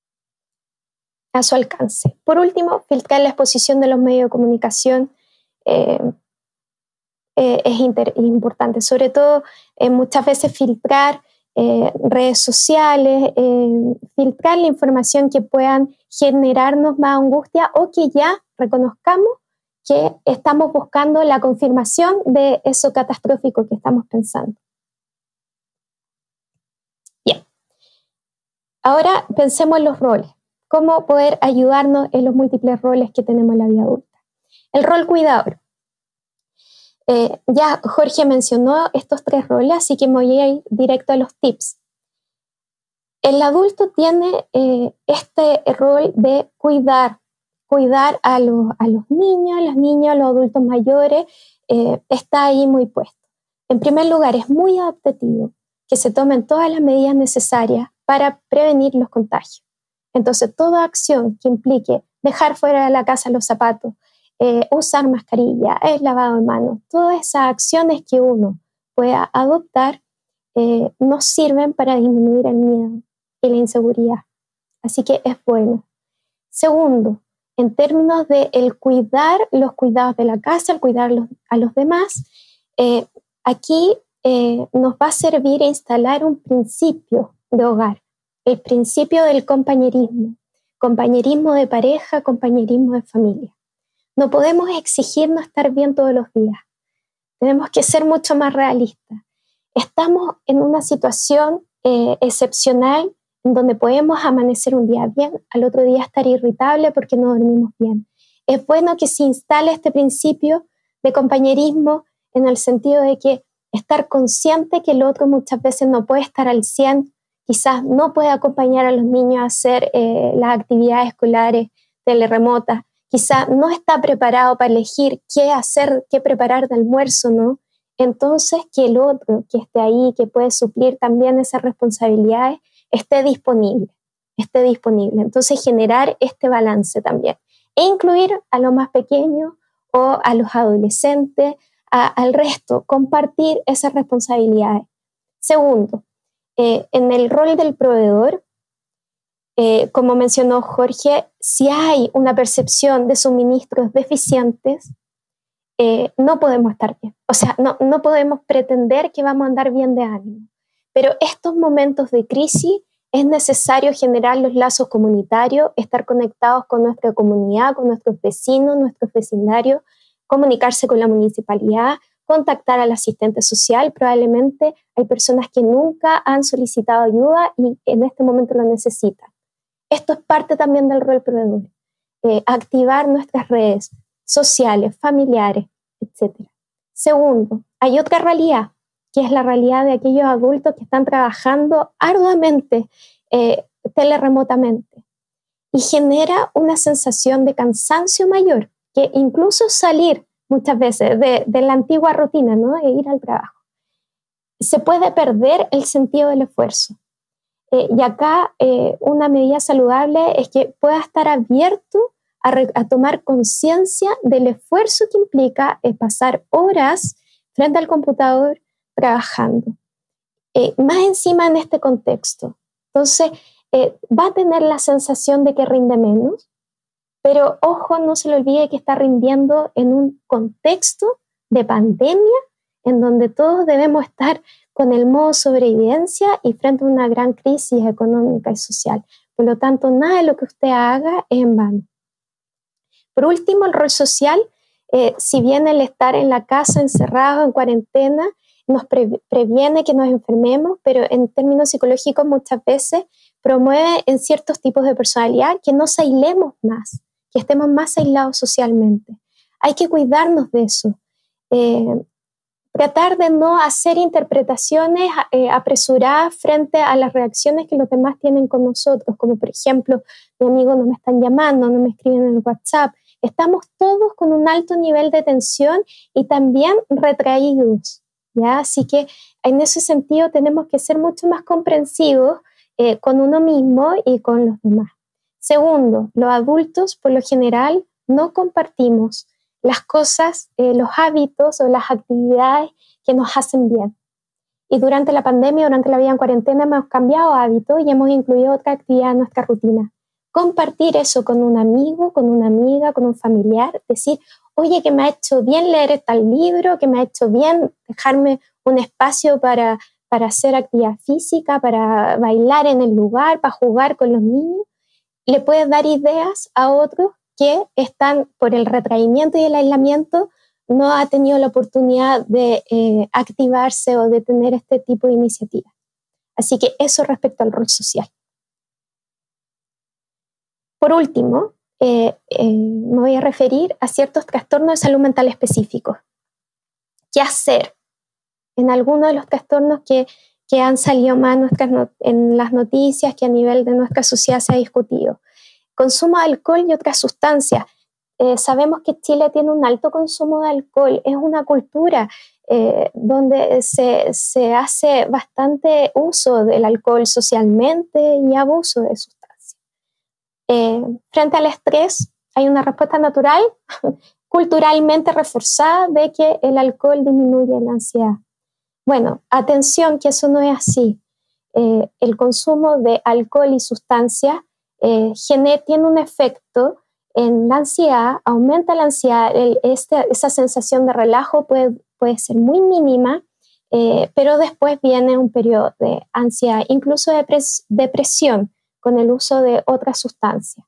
a su alcance. Por último, filtrar la exposición de los medios de comunicación eh, eh, es inter- importante, sobre todo eh, muchas veces filtrar eh, redes sociales, eh, filtrar la información que puedan generarnos más angustia o que ya reconozcamos que estamos buscando la confirmación de eso catastrófico que estamos pensando. Bien. Ahora pensemos en los roles. ¿Cómo poder ayudarnos en los múltiples roles que tenemos en la vida adulta? El rol cuidador. Eh, ya Jorge mencionó estos tres roles, así que me voy a ir directo a los tips. El adulto tiene eh, este rol de cuidar, cuidar a los, a los niños, a las niñas, a los adultos mayores, eh, está ahí muy puesto. En primer lugar, es muy adaptativo que se tomen todas las medidas necesarias para prevenir los contagios. Entonces, toda acción que implique dejar fuera de la casa los zapatos, eh, usar mascarilla, el lavado de manos, todas esas acciones que uno pueda adoptar eh, nos sirven para disminuir el miedo y la inseguridad. Así que es bueno. Segundo, en términos de el cuidar los cuidados de la casa, el cuidar los, a los demás, eh, aquí eh, nos va a servir instalar un principio de hogar, el principio del compañerismo, compañerismo de pareja, compañerismo de familia. No podemos exigirnos estar bien todos los días. Tenemos que ser mucho más realistas. Estamos en una situación eh, excepcional en donde podemos amanecer un día bien, al otro día estar irritable porque no dormimos bien. Es bueno que se instale este principio de compañerismo en el sentido de que estar consciente que el otro muchas veces no puede estar al cien, quizás no puede acompañar a los niños a hacer eh, las actividades escolares teleremotas, quizás no está preparado para elegir qué hacer, qué preparar de almuerzo, ¿no? Entonces, que el otro que esté ahí, que puede suplir también esas responsabilidades, esté disponible, esté disponible. Entonces, generar este balance también. E incluir a los más pequeños o a los adolescentes, a, al resto, compartir esas responsabilidades. Segundo, eh, en el rol del proveedor, eh, como mencionó Jorge, si hay una percepción de suministros deficientes, eh, no podemos estar bien. O sea, no, no podemos pretender que vamos a andar bien de ánimo. Pero estos momentos de crisis es necesario generar los lazos comunitarios, estar conectados con nuestra comunidad, con nuestros vecinos, nuestros vecindarios, comunicarse con la municipalidad, contactar al asistente social. Probablemente hay personas que nunca han solicitado ayuda y en este momento lo necesitan. Esto es parte también del rol proveedor. Eh, activar nuestras redes sociales, familiares, etcétera. Segundo, hay otra realidad, que es la realidad de aquellos adultos que están trabajando arduamente, eh, teleremotamente, y genera una sensación de cansancio mayor, que incluso salir muchas veces de, de la antigua rutina, ¿no?, de ir al trabajo. Se puede perder el sentido del esfuerzo. Eh, y acá eh, una medida saludable es que pueda estar abierto a, re, a tomar conciencia del esfuerzo que implica eh, pasar horas frente al computador trabajando. Eh, más encima en este contexto. Entonces, eh, va a tener la sensación de que rinde menos, pero ojo, no se le olvide que está rindiendo en un contexto de pandemia en donde todos debemos estar con el modo sobrevivencia y frente a una gran crisis económica y social. Por lo tanto, nada de lo que usted haga es en vano. Por último, el rol social, eh, si bien el estar en la casa encerrado, en cuarentena, nos pre- previene que nos enfermemos, pero en términos psicológicos muchas veces promueve en ciertos tipos de personalidad que nos aislemos más, que estemos más aislados socialmente. Hay que cuidarnos de eso. Eh, tratar de no hacer interpretaciones eh, apresuradas frente a las reacciones que los demás tienen con nosotros, como por ejemplo, mi amigo no me están llamando, no me escriben en el WhatsApp. Estamos todos con un alto nivel de tensión y también retraídos, ¿ya? Así que en ese sentido tenemos que ser mucho más comprensivos eh, con uno mismo y con los demás. Segundo, los adultos por lo general no compartimos las cosas, eh, los hábitos o las actividades que nos hacen bien. Y durante la pandemia, durante la vida en cuarentena, hemos cambiado hábitos y hemos incluido otra actividad en nuestra rutina. Compartir eso con un amigo, con una amiga, con un familiar, decir, oye, que me ha hecho bien leer tal libro, que me ha hecho bien dejarme un espacio para, para hacer actividad física, para bailar en el lugar, para jugar con los niños, le puedes dar ideas a otros que están por el retraimiento y el aislamiento, no ha tenido la oportunidad de eh, activarse o de tener este tipo de iniciativas. Así que eso respecto al rol social. Por último, eh, eh, me voy a referir a ciertos trastornos de salud mental específicos. ¿Qué hacer en algunos de los trastornos que, que han salido más en, nuestras not- en las noticias, que a nivel de nuestra sociedad se ha discutido? Consumo de alcohol y otras sustancias. Eh, sabemos que Chile tiene un alto consumo de alcohol, es una cultura eh, donde se, se hace bastante uso del alcohol socialmente y abuso de sustancias. Eh, frente al estrés hay una respuesta natural, culturalmente reforzada, de que el alcohol disminuye la ansiedad. Bueno, atención que eso no es así. Eh, el consumo de alcohol y sustancias eh, gener, tiene un efecto en la ansiedad, aumenta la ansiedad, el, este, esa sensación de relajo puede, puede ser muy mínima, eh, pero después viene un periodo de ansiedad, incluso de depres, depresión con el uso de otras sustancias.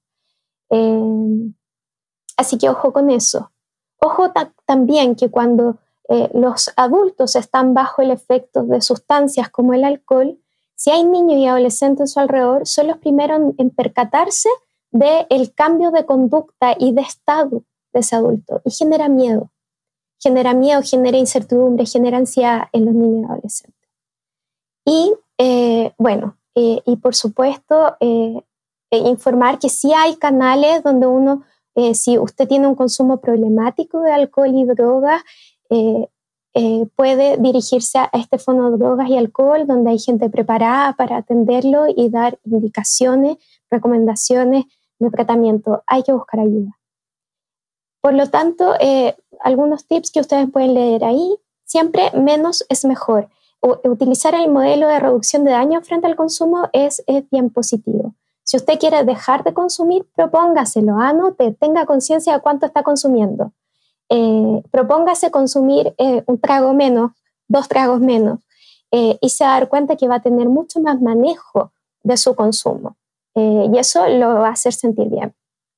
Eh, así que ojo con eso. Ojo ta- también que cuando eh, los adultos están bajo el efecto de sustancias como el alcohol, si hay niños y adolescentes a su alrededor, son los primeros en, en percatarse del cambio de conducta y de estado de ese adulto, y genera miedo. Genera miedo, genera incertidumbre, genera ansiedad en los niños y adolescentes. Y eh, bueno, eh, y por supuesto, eh, eh, informar que sí hay canales donde uno, eh, si usted tiene un consumo problemático de alcohol y drogas, eh, eh, puede dirigirse a este fondo de drogas y alcohol, donde hay gente preparada para atenderlo y dar indicaciones, recomendaciones de tratamiento. Hay que buscar ayuda. Por lo tanto, eh, algunos tips que ustedes pueden leer ahí: siempre menos es mejor. U- utilizar el modelo de reducción de daño frente al consumo es, es bien positivo. Si usted quiere dejar de consumir, propóngaselo, anote, tenga conciencia de cuánto está consumiendo. Eh, propóngase consumir eh, un trago menos, dos tragos menos, eh, y se va a dar cuenta que va a tener mucho más manejo de su consumo. Eh, y eso lo va a hacer sentir bien.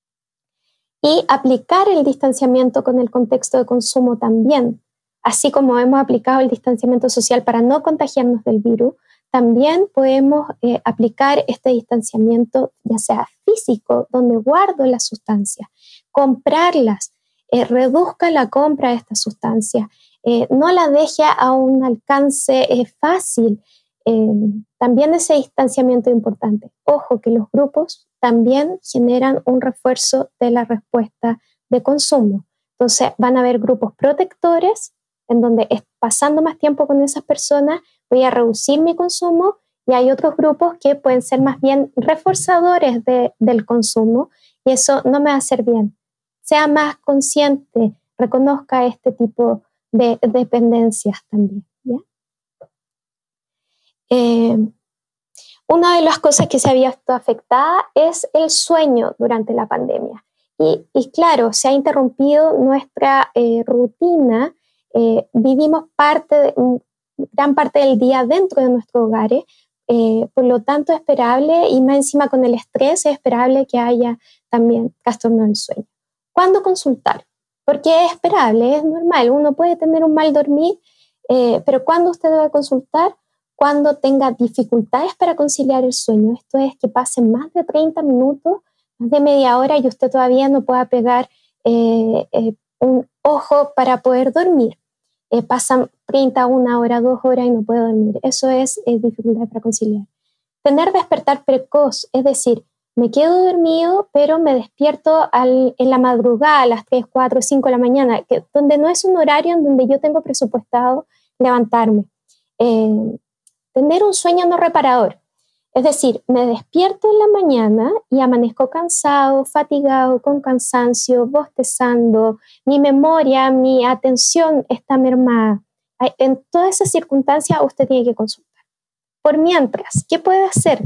Y aplicar el distanciamiento con el contexto de consumo también. Así como hemos aplicado el distanciamiento social para no contagiarnos del virus, también podemos eh, aplicar este distanciamiento, ya sea físico, donde guardo las sustancias, comprarlas, eh, reduzca la compra de estas sustancias, eh, no la deje a un alcance eh, fácil. Eh, también ese distanciamiento es importante. Ojo que los grupos también generan un refuerzo de la respuesta de consumo. Entonces van a haber grupos protectores, en donde pasando más tiempo con esas personas voy a reducir mi consumo, y hay otros grupos que pueden ser más bien reforzadores de, del consumo, y eso no me va a hacer bien. Sea más consciente, reconozca este tipo de dependencias también, ¿ya? Eh, una de las cosas que se había visto afectada es el sueño durante la pandemia. Y, y claro, se ha interrumpido nuestra eh, rutina. Eh, vivimos parte de, gran parte del día dentro de nuestros hogares, eh, por lo tanto es esperable, y más encima con el estrés, es esperable que haya también trastorno del sueño. ¿Cuándo consultar? Porque es esperable, es normal, uno puede tener un mal dormir, eh, pero ¿cuándo usted debe consultar? Cuando tenga dificultades para conciliar el sueño. Esto es que pasen más de treinta minutos, más de media hora, y usted todavía no pueda pegar eh, eh, un ojo para poder dormir. Eh, pasan treinta, una hora, dos horas y no puede dormir. Eso es eh, dificultad para conciliar. Tener despertar precoz, es decir, me quedo dormido, pero me despierto al, en la madrugada, a las tres, cuatro, cinco de la mañana, que, donde no es un horario en donde yo tengo presupuestado levantarme. Eh, tener un sueño no reparador, es decir, me despierto en la mañana y amanezco cansado, fatigado, con cansancio, bostezando, mi memoria, mi atención está mermada. En todas esas circunstancias usted tiene que consultar. Por mientras, ¿qué puede hacer?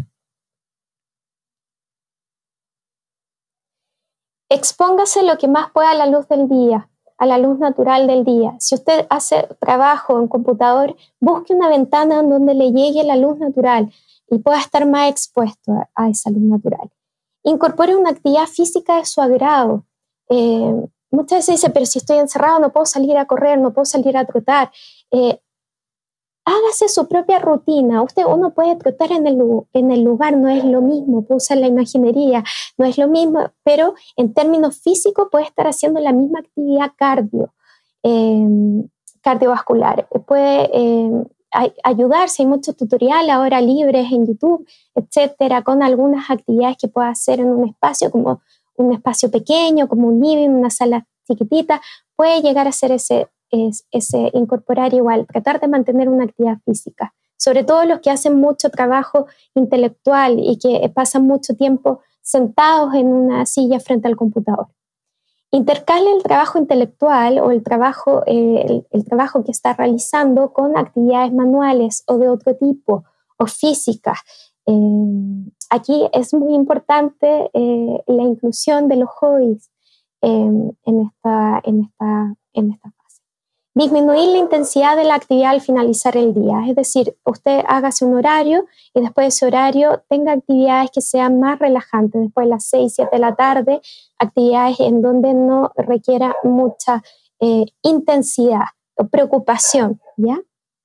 Expóngase lo que más pueda a la luz del día. a la luz natural del día. Si usted hace trabajo en computador, busque una ventana en donde le llegue la luz natural y pueda estar más expuesto a, a esa luz natural. Incorpore una actividad física de su agrado. Eh, muchas veces dice, pero si estoy encerrado no puedo salir a correr, no puedo salir a trotar. Eh, hágase su propia rutina. Usted, uno puede trotar en el, en el lugar, no es lo mismo, puede usar la imaginería, no es lo mismo, pero en términos físicos puede estar haciendo la misma actividad cardio, eh, cardiovascular. Puede eh, ayudarse, hay muchos tutoriales ahora libres en YouTube, etcétera, con algunas actividades que pueda hacer en un espacio, como un espacio pequeño, como un living, una sala chiquitita, puede llegar a hacer ese Es, es eh, incorporar igual, tratar de mantener una actividad física, sobre todo los que hacen mucho trabajo intelectual y que pasan mucho tiempo sentados en una silla frente al computador. Intercale el trabajo intelectual o el trabajo, eh, el, el trabajo que está realizando con actividades manuales o de otro tipo, o físicas. Eh, aquí es muy importante eh, la inclusión de los hobbies eh, en, esta, en, esta, en esta Disminuir la intensidad de la actividad al finalizar el día, es decir, usted hágase un horario y después de ese horario tenga actividades que sean más relajantes, después de las seis, siete de la tarde, actividades en donde no requiera mucha eh, intensidad o preocupación, ¿ya?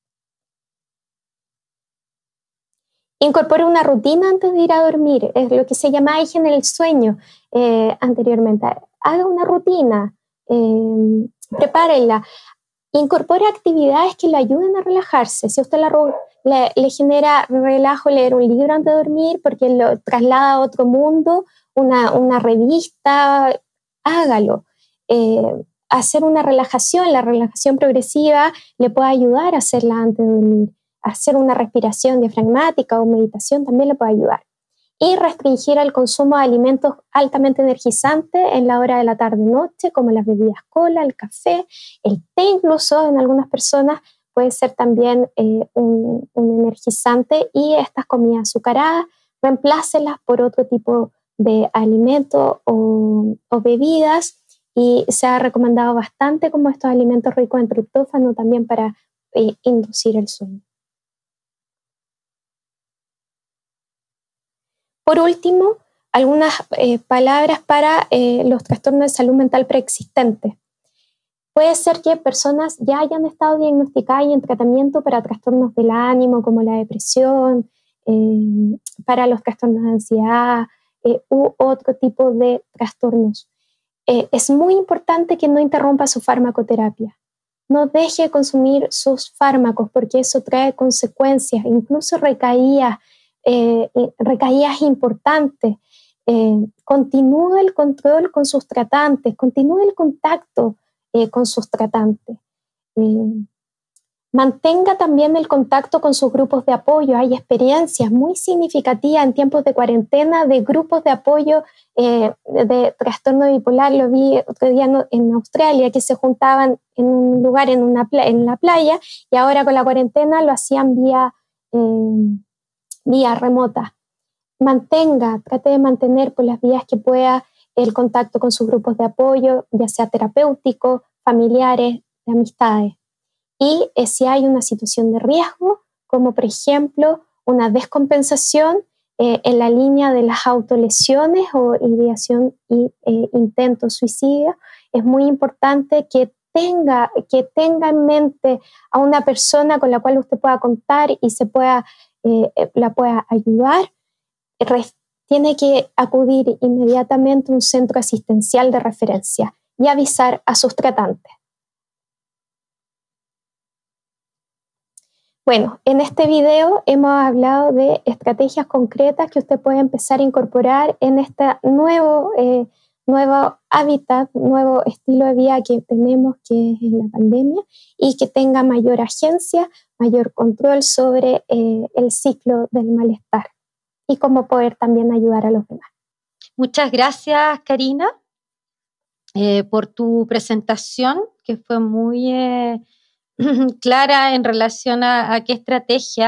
Incorpore una rutina antes de ir a dormir, es lo que se llama higiene del sueño eh, anteriormente. Haga una rutina, eh, prepárenla. Incorpore actividades que le ayuden a relajarse. Si a usted la, le, le genera relajo leer un libro antes de dormir porque lo traslada a otro mundo, una, una revista, hágalo. Eh, hacer una relajación, la relajación progresiva le puede ayudar a hacerla antes de dormir. Hacer una respiración diafragmática o meditación también le puede ayudar. Y restringir el consumo de alimentos altamente energizantes en la hora de la tarde-noche, como las bebidas cola, el café, el té incluso en algunas personas puede ser también eh, un, un energizante, y estas comidas azucaradas, reemplácelas por otro tipo de alimentos o, o bebidas, y se ha recomendado bastante como estos alimentos ricos en triptófano también para eh, inducir el sueño. Por último, algunas eh, palabras para eh, los trastornos de salud mental preexistentes. Puede ser que personas ya hayan estado diagnosticadas y en tratamiento para trastornos del ánimo, como la depresión, eh, para los trastornos de ansiedad eh, u otro tipo de trastornos. Eh, es muy importante que no interrumpa su farmacoterapia. No deje de consumir sus fármacos porque eso trae consecuencias, incluso recaídas, Eh, recaídas importantes. Eh, continúe el control con sus tratantes, continúe el contacto eh, con sus tratantes. Eh, mantenga también el contacto con sus grupos de apoyo. Hay experiencias muy significativas en tiempos de cuarentena de grupos de apoyo eh, de trastorno bipolar. Lo vi otro día en Australia, que se juntaban en un lugar en, una pla- en la playa, y ahora con la cuarentena lo hacían vía eh, vía remota. Mantenga, trate de mantener por las vías que pueda el contacto con sus grupos de apoyo, ya sea terapéutico, familiares, de amistades. Y eh, si hay una situación de riesgo, como por ejemplo una descompensación eh, en la línea de las autolesiones o ideación y eh, intento suicidio, es muy importante que tenga, que tenga en mente a una persona con la cual usted pueda contar y se pueda Eh, la pueda ayudar. Tiene que acudir inmediatamente a un centro asistencial de referencia y avisar a sus tratantes. Bueno, en este video hemos hablado de estrategias concretas que usted puede empezar a incorporar en este nuevo, eh, nuevo hábitat, nuevo estilo de vida que tenemos, que es la pandemia, y que tenga mayor agencia, mayor control sobre eh, el ciclo del malestar y cómo poder también ayudar a los demás. Muchas gracias, Karina, eh, por tu presentación, que fue muy eh, clara en relación a, a qué estrategias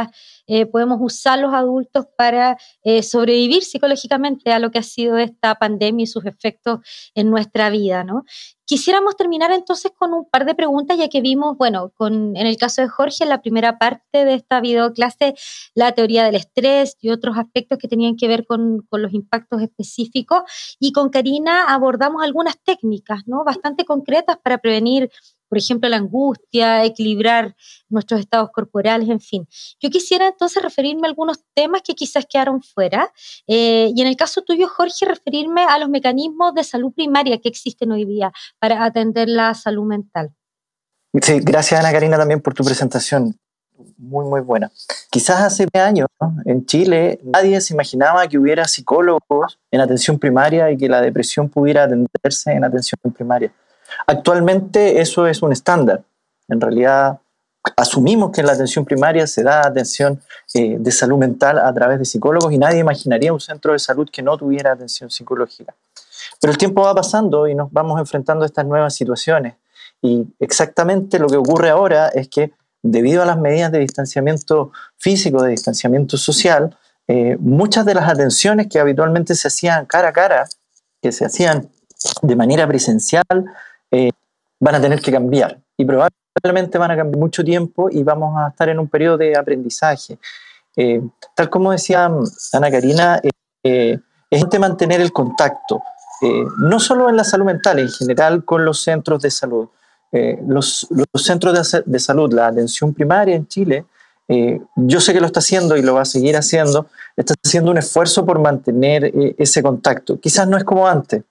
eh, podemos usar los adultos para eh, sobrevivir psicológicamente a lo que ha sido esta pandemia y sus efectos en nuestra vida, ¿no? Quisiéramos terminar entonces con un par de preguntas, ya que vimos, bueno, con, en el caso de Jorge, en la primera parte de esta videoclase, la teoría del estrés y otros aspectos que tenían que ver con, con los impactos específicos, y con Karina abordamos algunas técnicas, ¿no? Bastante concretas para prevenir, por ejemplo, la angustia, equilibrar nuestros estados corporales, en fin. Yo quisiera entonces referirme a algunos temas que quizás quedaron fuera, eh, y en el caso tuyo, Jorge, referirme a los mecanismos de salud primaria que existen hoy día para atender la salud mental. Sí, gracias Ana Karina también por tu presentación, muy muy buena. Quizás hace años, ¿no?, en Chile nadie se imaginaba que hubiera psicólogos en atención primaria y que la depresión pudiera atenderse en atención primaria. Actualmente eso es un estándar. En realidad asumimos que en la atención primaria se da atención eh, de salud mental a través de psicólogos y nadie imaginaría un centro de salud que no tuviera atención psicológica. Pero el tiempo va pasando y nos vamos enfrentando a estas nuevas situaciones. Y exactamente lo que ocurre ahora es que debido a las medidas de distanciamiento físico, de distanciamiento social, eh, muchas de las atenciones que habitualmente se hacían cara a cara, que se hacían de manera presencial, eh, van a tener que cambiar. Y probablemente van a cambiar mucho tiempo y vamos a estar en un periodo de aprendizaje. Eh, tal como decía Ana Karina, eh, eh, es importante mantener el contacto, eh, no solo en la salud mental, en general con los centros de salud. Eh, los, los centros de, de salud, la atención primaria en Chile, eh, yo sé que lo está haciendo y lo va a seguir haciendo, está haciendo un esfuerzo por mantener eh, ese contacto. Quizás no es como antes,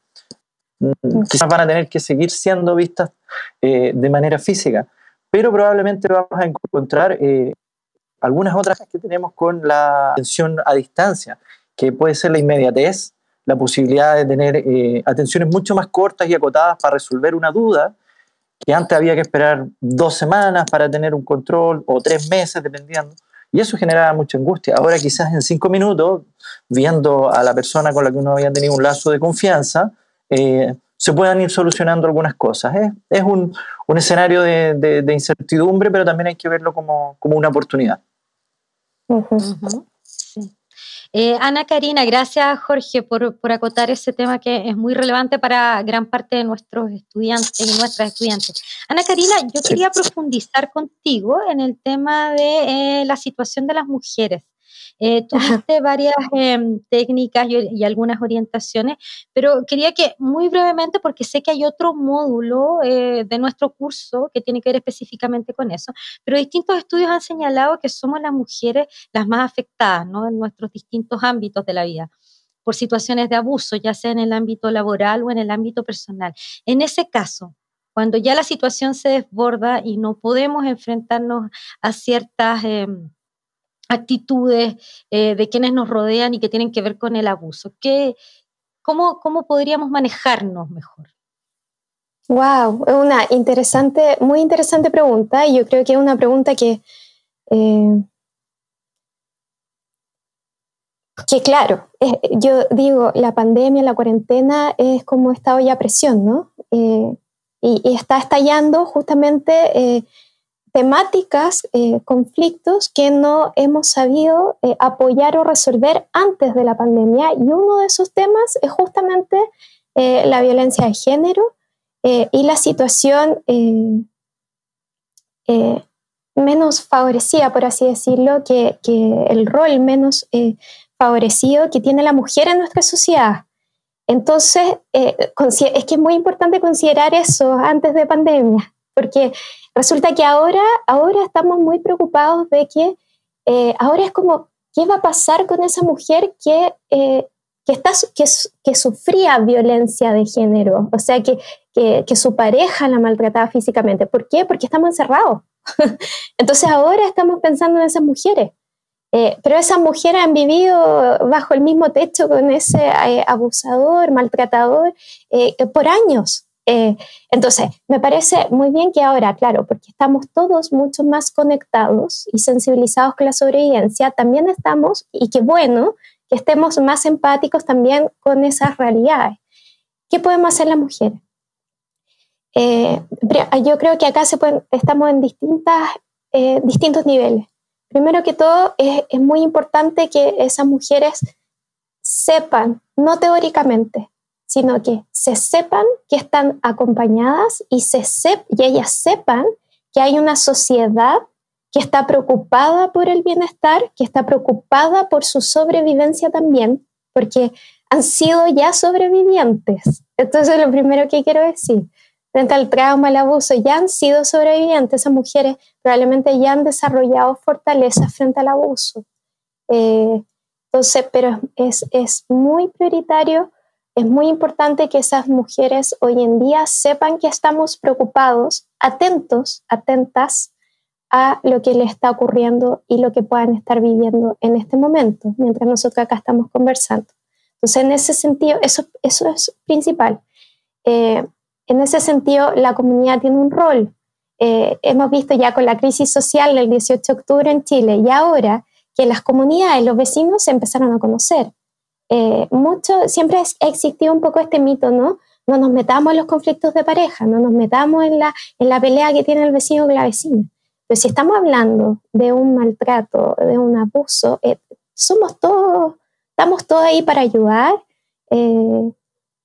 mm, quizás van a tener que seguir siendo vistas eh, de manera física, pero probablemente vamos a encontrar eh, algunas otras que tenemos con la atención a distancia, que puede ser la inmediatez, la posibilidad de tener eh, atenciones mucho más cortas y acotadas para resolver una duda, que antes había que esperar dos semanas para tener un control, o tres meses, dependiendo, y eso generaba mucha angustia. Ahora quizás en cinco minutos, viendo a la persona con la que uno había tenido un lazo de confianza, eh, se puedan ir solucionando algunas cosas. Es, es un, un escenario de, de, de incertidumbre, pero también hay que verlo como, como una oportunidad. Uh-huh. Uh-huh. Sí. Eh, Ana Karina, gracias Jorge por, por acotar ese tema que es muy relevante para gran parte de nuestros estudiantes y nuestras estudiantes. Ana Karina, yo sí. quería profundizar contigo en el tema de eh, la situación de las mujeres. Eh, tuviste varias eh, técnicas y, y algunas orientaciones, pero quería que muy brevemente, porque sé que hay otro módulo eh, de nuestro curso que tiene que ver específicamente con eso, pero distintos estudios han señalado que somos las mujeres las más afectadas, ¿no?, en nuestros distintos ámbitos de la vida, por situaciones de abuso, ya sea en el ámbito laboral o en el ámbito personal. En ese caso, cuando ya la situación se desborda y no podemos enfrentarnos a ciertas eh, actitudes eh, de quienes nos rodean y que tienen que ver con el abuso, ¿qué, cómo, ¿cómo podríamos manejarnos mejor? Wow, es una interesante, muy interesante pregunta, y yo creo que es una pregunta que, eh, que claro, es, yo digo, la pandemia, la cuarentena es como esta olla a presión, ¿no? Eh, y, y está estallando justamente eh, temáticas, eh, conflictos que no hemos sabido eh, apoyar o resolver antes de la pandemia, y uno de esos temas es justamente eh, la violencia de género eh, y la situación eh, eh, menos favorecida, por así decirlo, que, que el rol menos eh, favorecido que tiene la mujer en nuestra sociedad. Entonces, eh, es que es muy importante considerar eso antes de pandemia, porque resulta que ahora, ahora estamos muy preocupados de que eh, ahora es como, ¿qué va a pasar con esa mujer que, eh, que, está, que, que sufría violencia de género? O sea, que, que, que su pareja la maltrataba físicamente. ¿Por qué? Porque estamos encerrados. Entonces ahora estamos pensando en esas mujeres. Eh, pero esas mujeres han vivido bajo el mismo techo con ese eh, abusador, maltratador, eh, por años. Eh, entonces, me parece muy bien que ahora, claro, porque estamos todos mucho más conectados y sensibilizados con la sobrevivencia, también estamos, y qué bueno, que estemos más empáticos también con esas realidades. ¿Qué podemos hacer las mujeres? Eh, yo creo que acá se pueden, estamos en distintas, eh, distintos niveles. primero que todo, es, es muy importante que esas mujeres sepan, no teóricamente, sino que se sepan que están acompañadas y, se sep- y ellas sepan que hay una sociedad que está preocupada por el bienestar, que está preocupada por su sobrevivencia también, porque han sido ya sobrevivientes. Entonces, lo primero que quiero decir, frente al trauma, al abuso, ya han sido sobrevivientes. Esas mujeres probablemente ya han desarrollado fortalezas frente al abuso. Eh, entonces, pero es, es muy prioritario, es muy importante que esas mujeres hoy en día sepan que estamos preocupados, atentos, atentas a lo que les está ocurriendo y lo que puedan estar viviendo en este momento, mientras nosotros acá estamos conversando. Entonces, en ese sentido, eso, eso es principal. Eh, en ese sentido, la comunidad tiene un rol. Eh, hemos visto ya con la crisis social del dieciocho de octubre en Chile, y ahora que las comunidades, los vecinos se empezaron a conocer. Eh, mucho, siempre ha existido un poco este mito, ¿no? No nos metamos en los conflictos de pareja, no nos metamos en la, en la pelea que tiene el vecino con la vecina. Pero si estamos hablando de un maltrato, de un abuso, eh, somos todos, estamos todos ahí para ayudar, eh,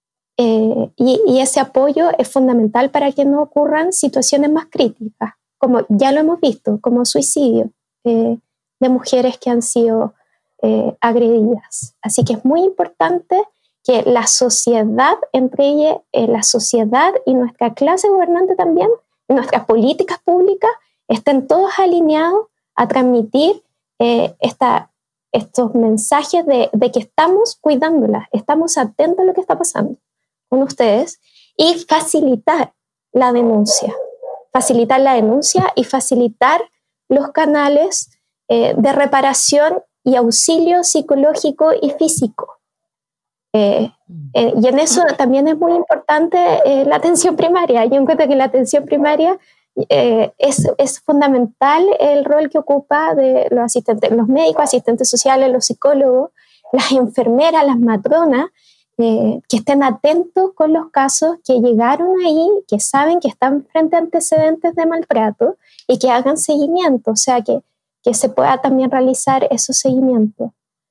eh, y, y ese apoyo es fundamental para que no ocurran situaciones más críticas, como ya lo hemos visto, como suicidio eh, de mujeres que han sido eh, agredidas. Así que es muy importante que la sociedad, entre ellas, eh, la sociedad y nuestra clase gobernante también, y nuestras políticas públicas, estén todos alineados a transmitir eh, esta, estos mensajes de, de que estamos cuidándolas, estamos atentos a lo que está pasando con ustedes, y facilitar la denuncia, facilitar la denuncia y facilitar los canales eh, de reparación y auxilio psicológico y físico. Eh, eh, y en eso también es muy importante eh, la atención primaria. Yo encuentro que la atención primaria eh, es, es fundamental el rol que ocupa de los asistentes, los médicos, asistentes sociales, los psicólogos, las enfermeras, las matronas, eh, que estén atentos con los casos que llegaron ahí, que saben que están frente a antecedentes de maltrato y que hagan seguimiento, o sea, que, que se pueda también realizar esos seguimientos.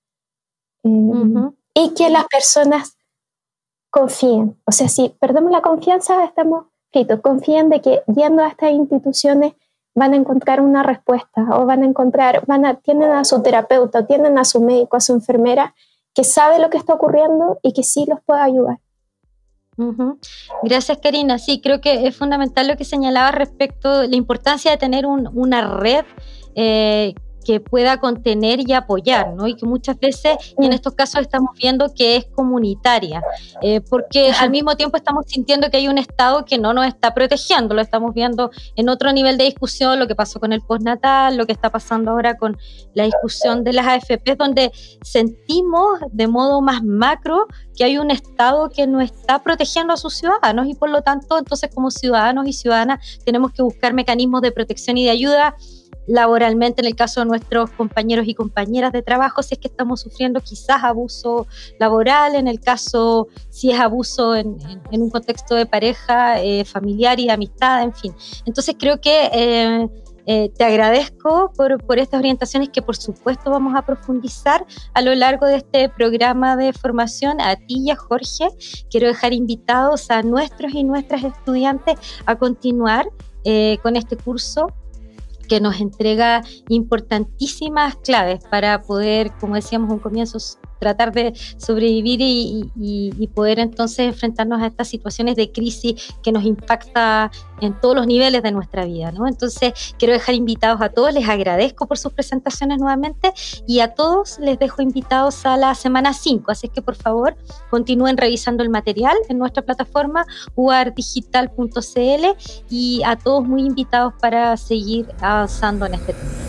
Eh, uh-huh. Y que las personas confíen. O sea, si perdemos la confianza, estamos fritos. Confíen de que yendo a estas instituciones van a encontrar una respuesta, o van a encontrar, van a, tienen a su terapeuta, o tienen a su médico, a su enfermera, que sabe lo que está ocurriendo y que sí los puede ayudar. Uh-huh. Gracias, Karina. Sí, creo que es fundamental lo que señalaba respecto a la importancia de tener un, una red eh, que pueda contener y apoyar, ¿no? Y que muchas veces, y en estos casos estamos viendo que es comunitaria, eh, porque al mismo tiempo estamos sintiendo que hay un Estado que no nos está protegiendo. Lo estamos viendo en otro nivel de discusión, lo que pasó con el postnatal, lo que está pasando ahora con la discusión de las A F P, donde sentimos de modo más macro que hay un Estado que no está protegiendo a sus ciudadanos, y por lo tanto, entonces como ciudadanos y ciudadanas tenemos que buscar mecanismos de protección y de ayuda laboralmente, en el caso de nuestros compañeros y compañeras de trabajo, si es que estamos sufriendo quizás abuso laboral, en el caso si es abuso en, en, en un contexto de pareja, eh, familiar y de amistad, en fin. Entonces creo que eh, eh, te agradezco por, por estas orientaciones que por supuesto vamos a profundizar a lo largo de este programa de formación. A ti y a Jorge quiero dejar invitados a nuestros y nuestras estudiantes a continuar eh, con este curso que nos entrega importantísimas claves para poder, como decíamos un comienzo, tratar de sobrevivir y, y, y poder entonces enfrentarnos a estas situaciones de crisis que nos impacta en todos los niveles de nuestra vida, ¿no? Entonces quiero dejar invitados a todos, les agradezco por sus presentaciones nuevamente, y a todos les dejo invitados a la semana cinco, así que por favor continúen revisando el material en nuestra plataforma u a r digital punto c l, y a todos muy invitados para seguir avanzando en este tema.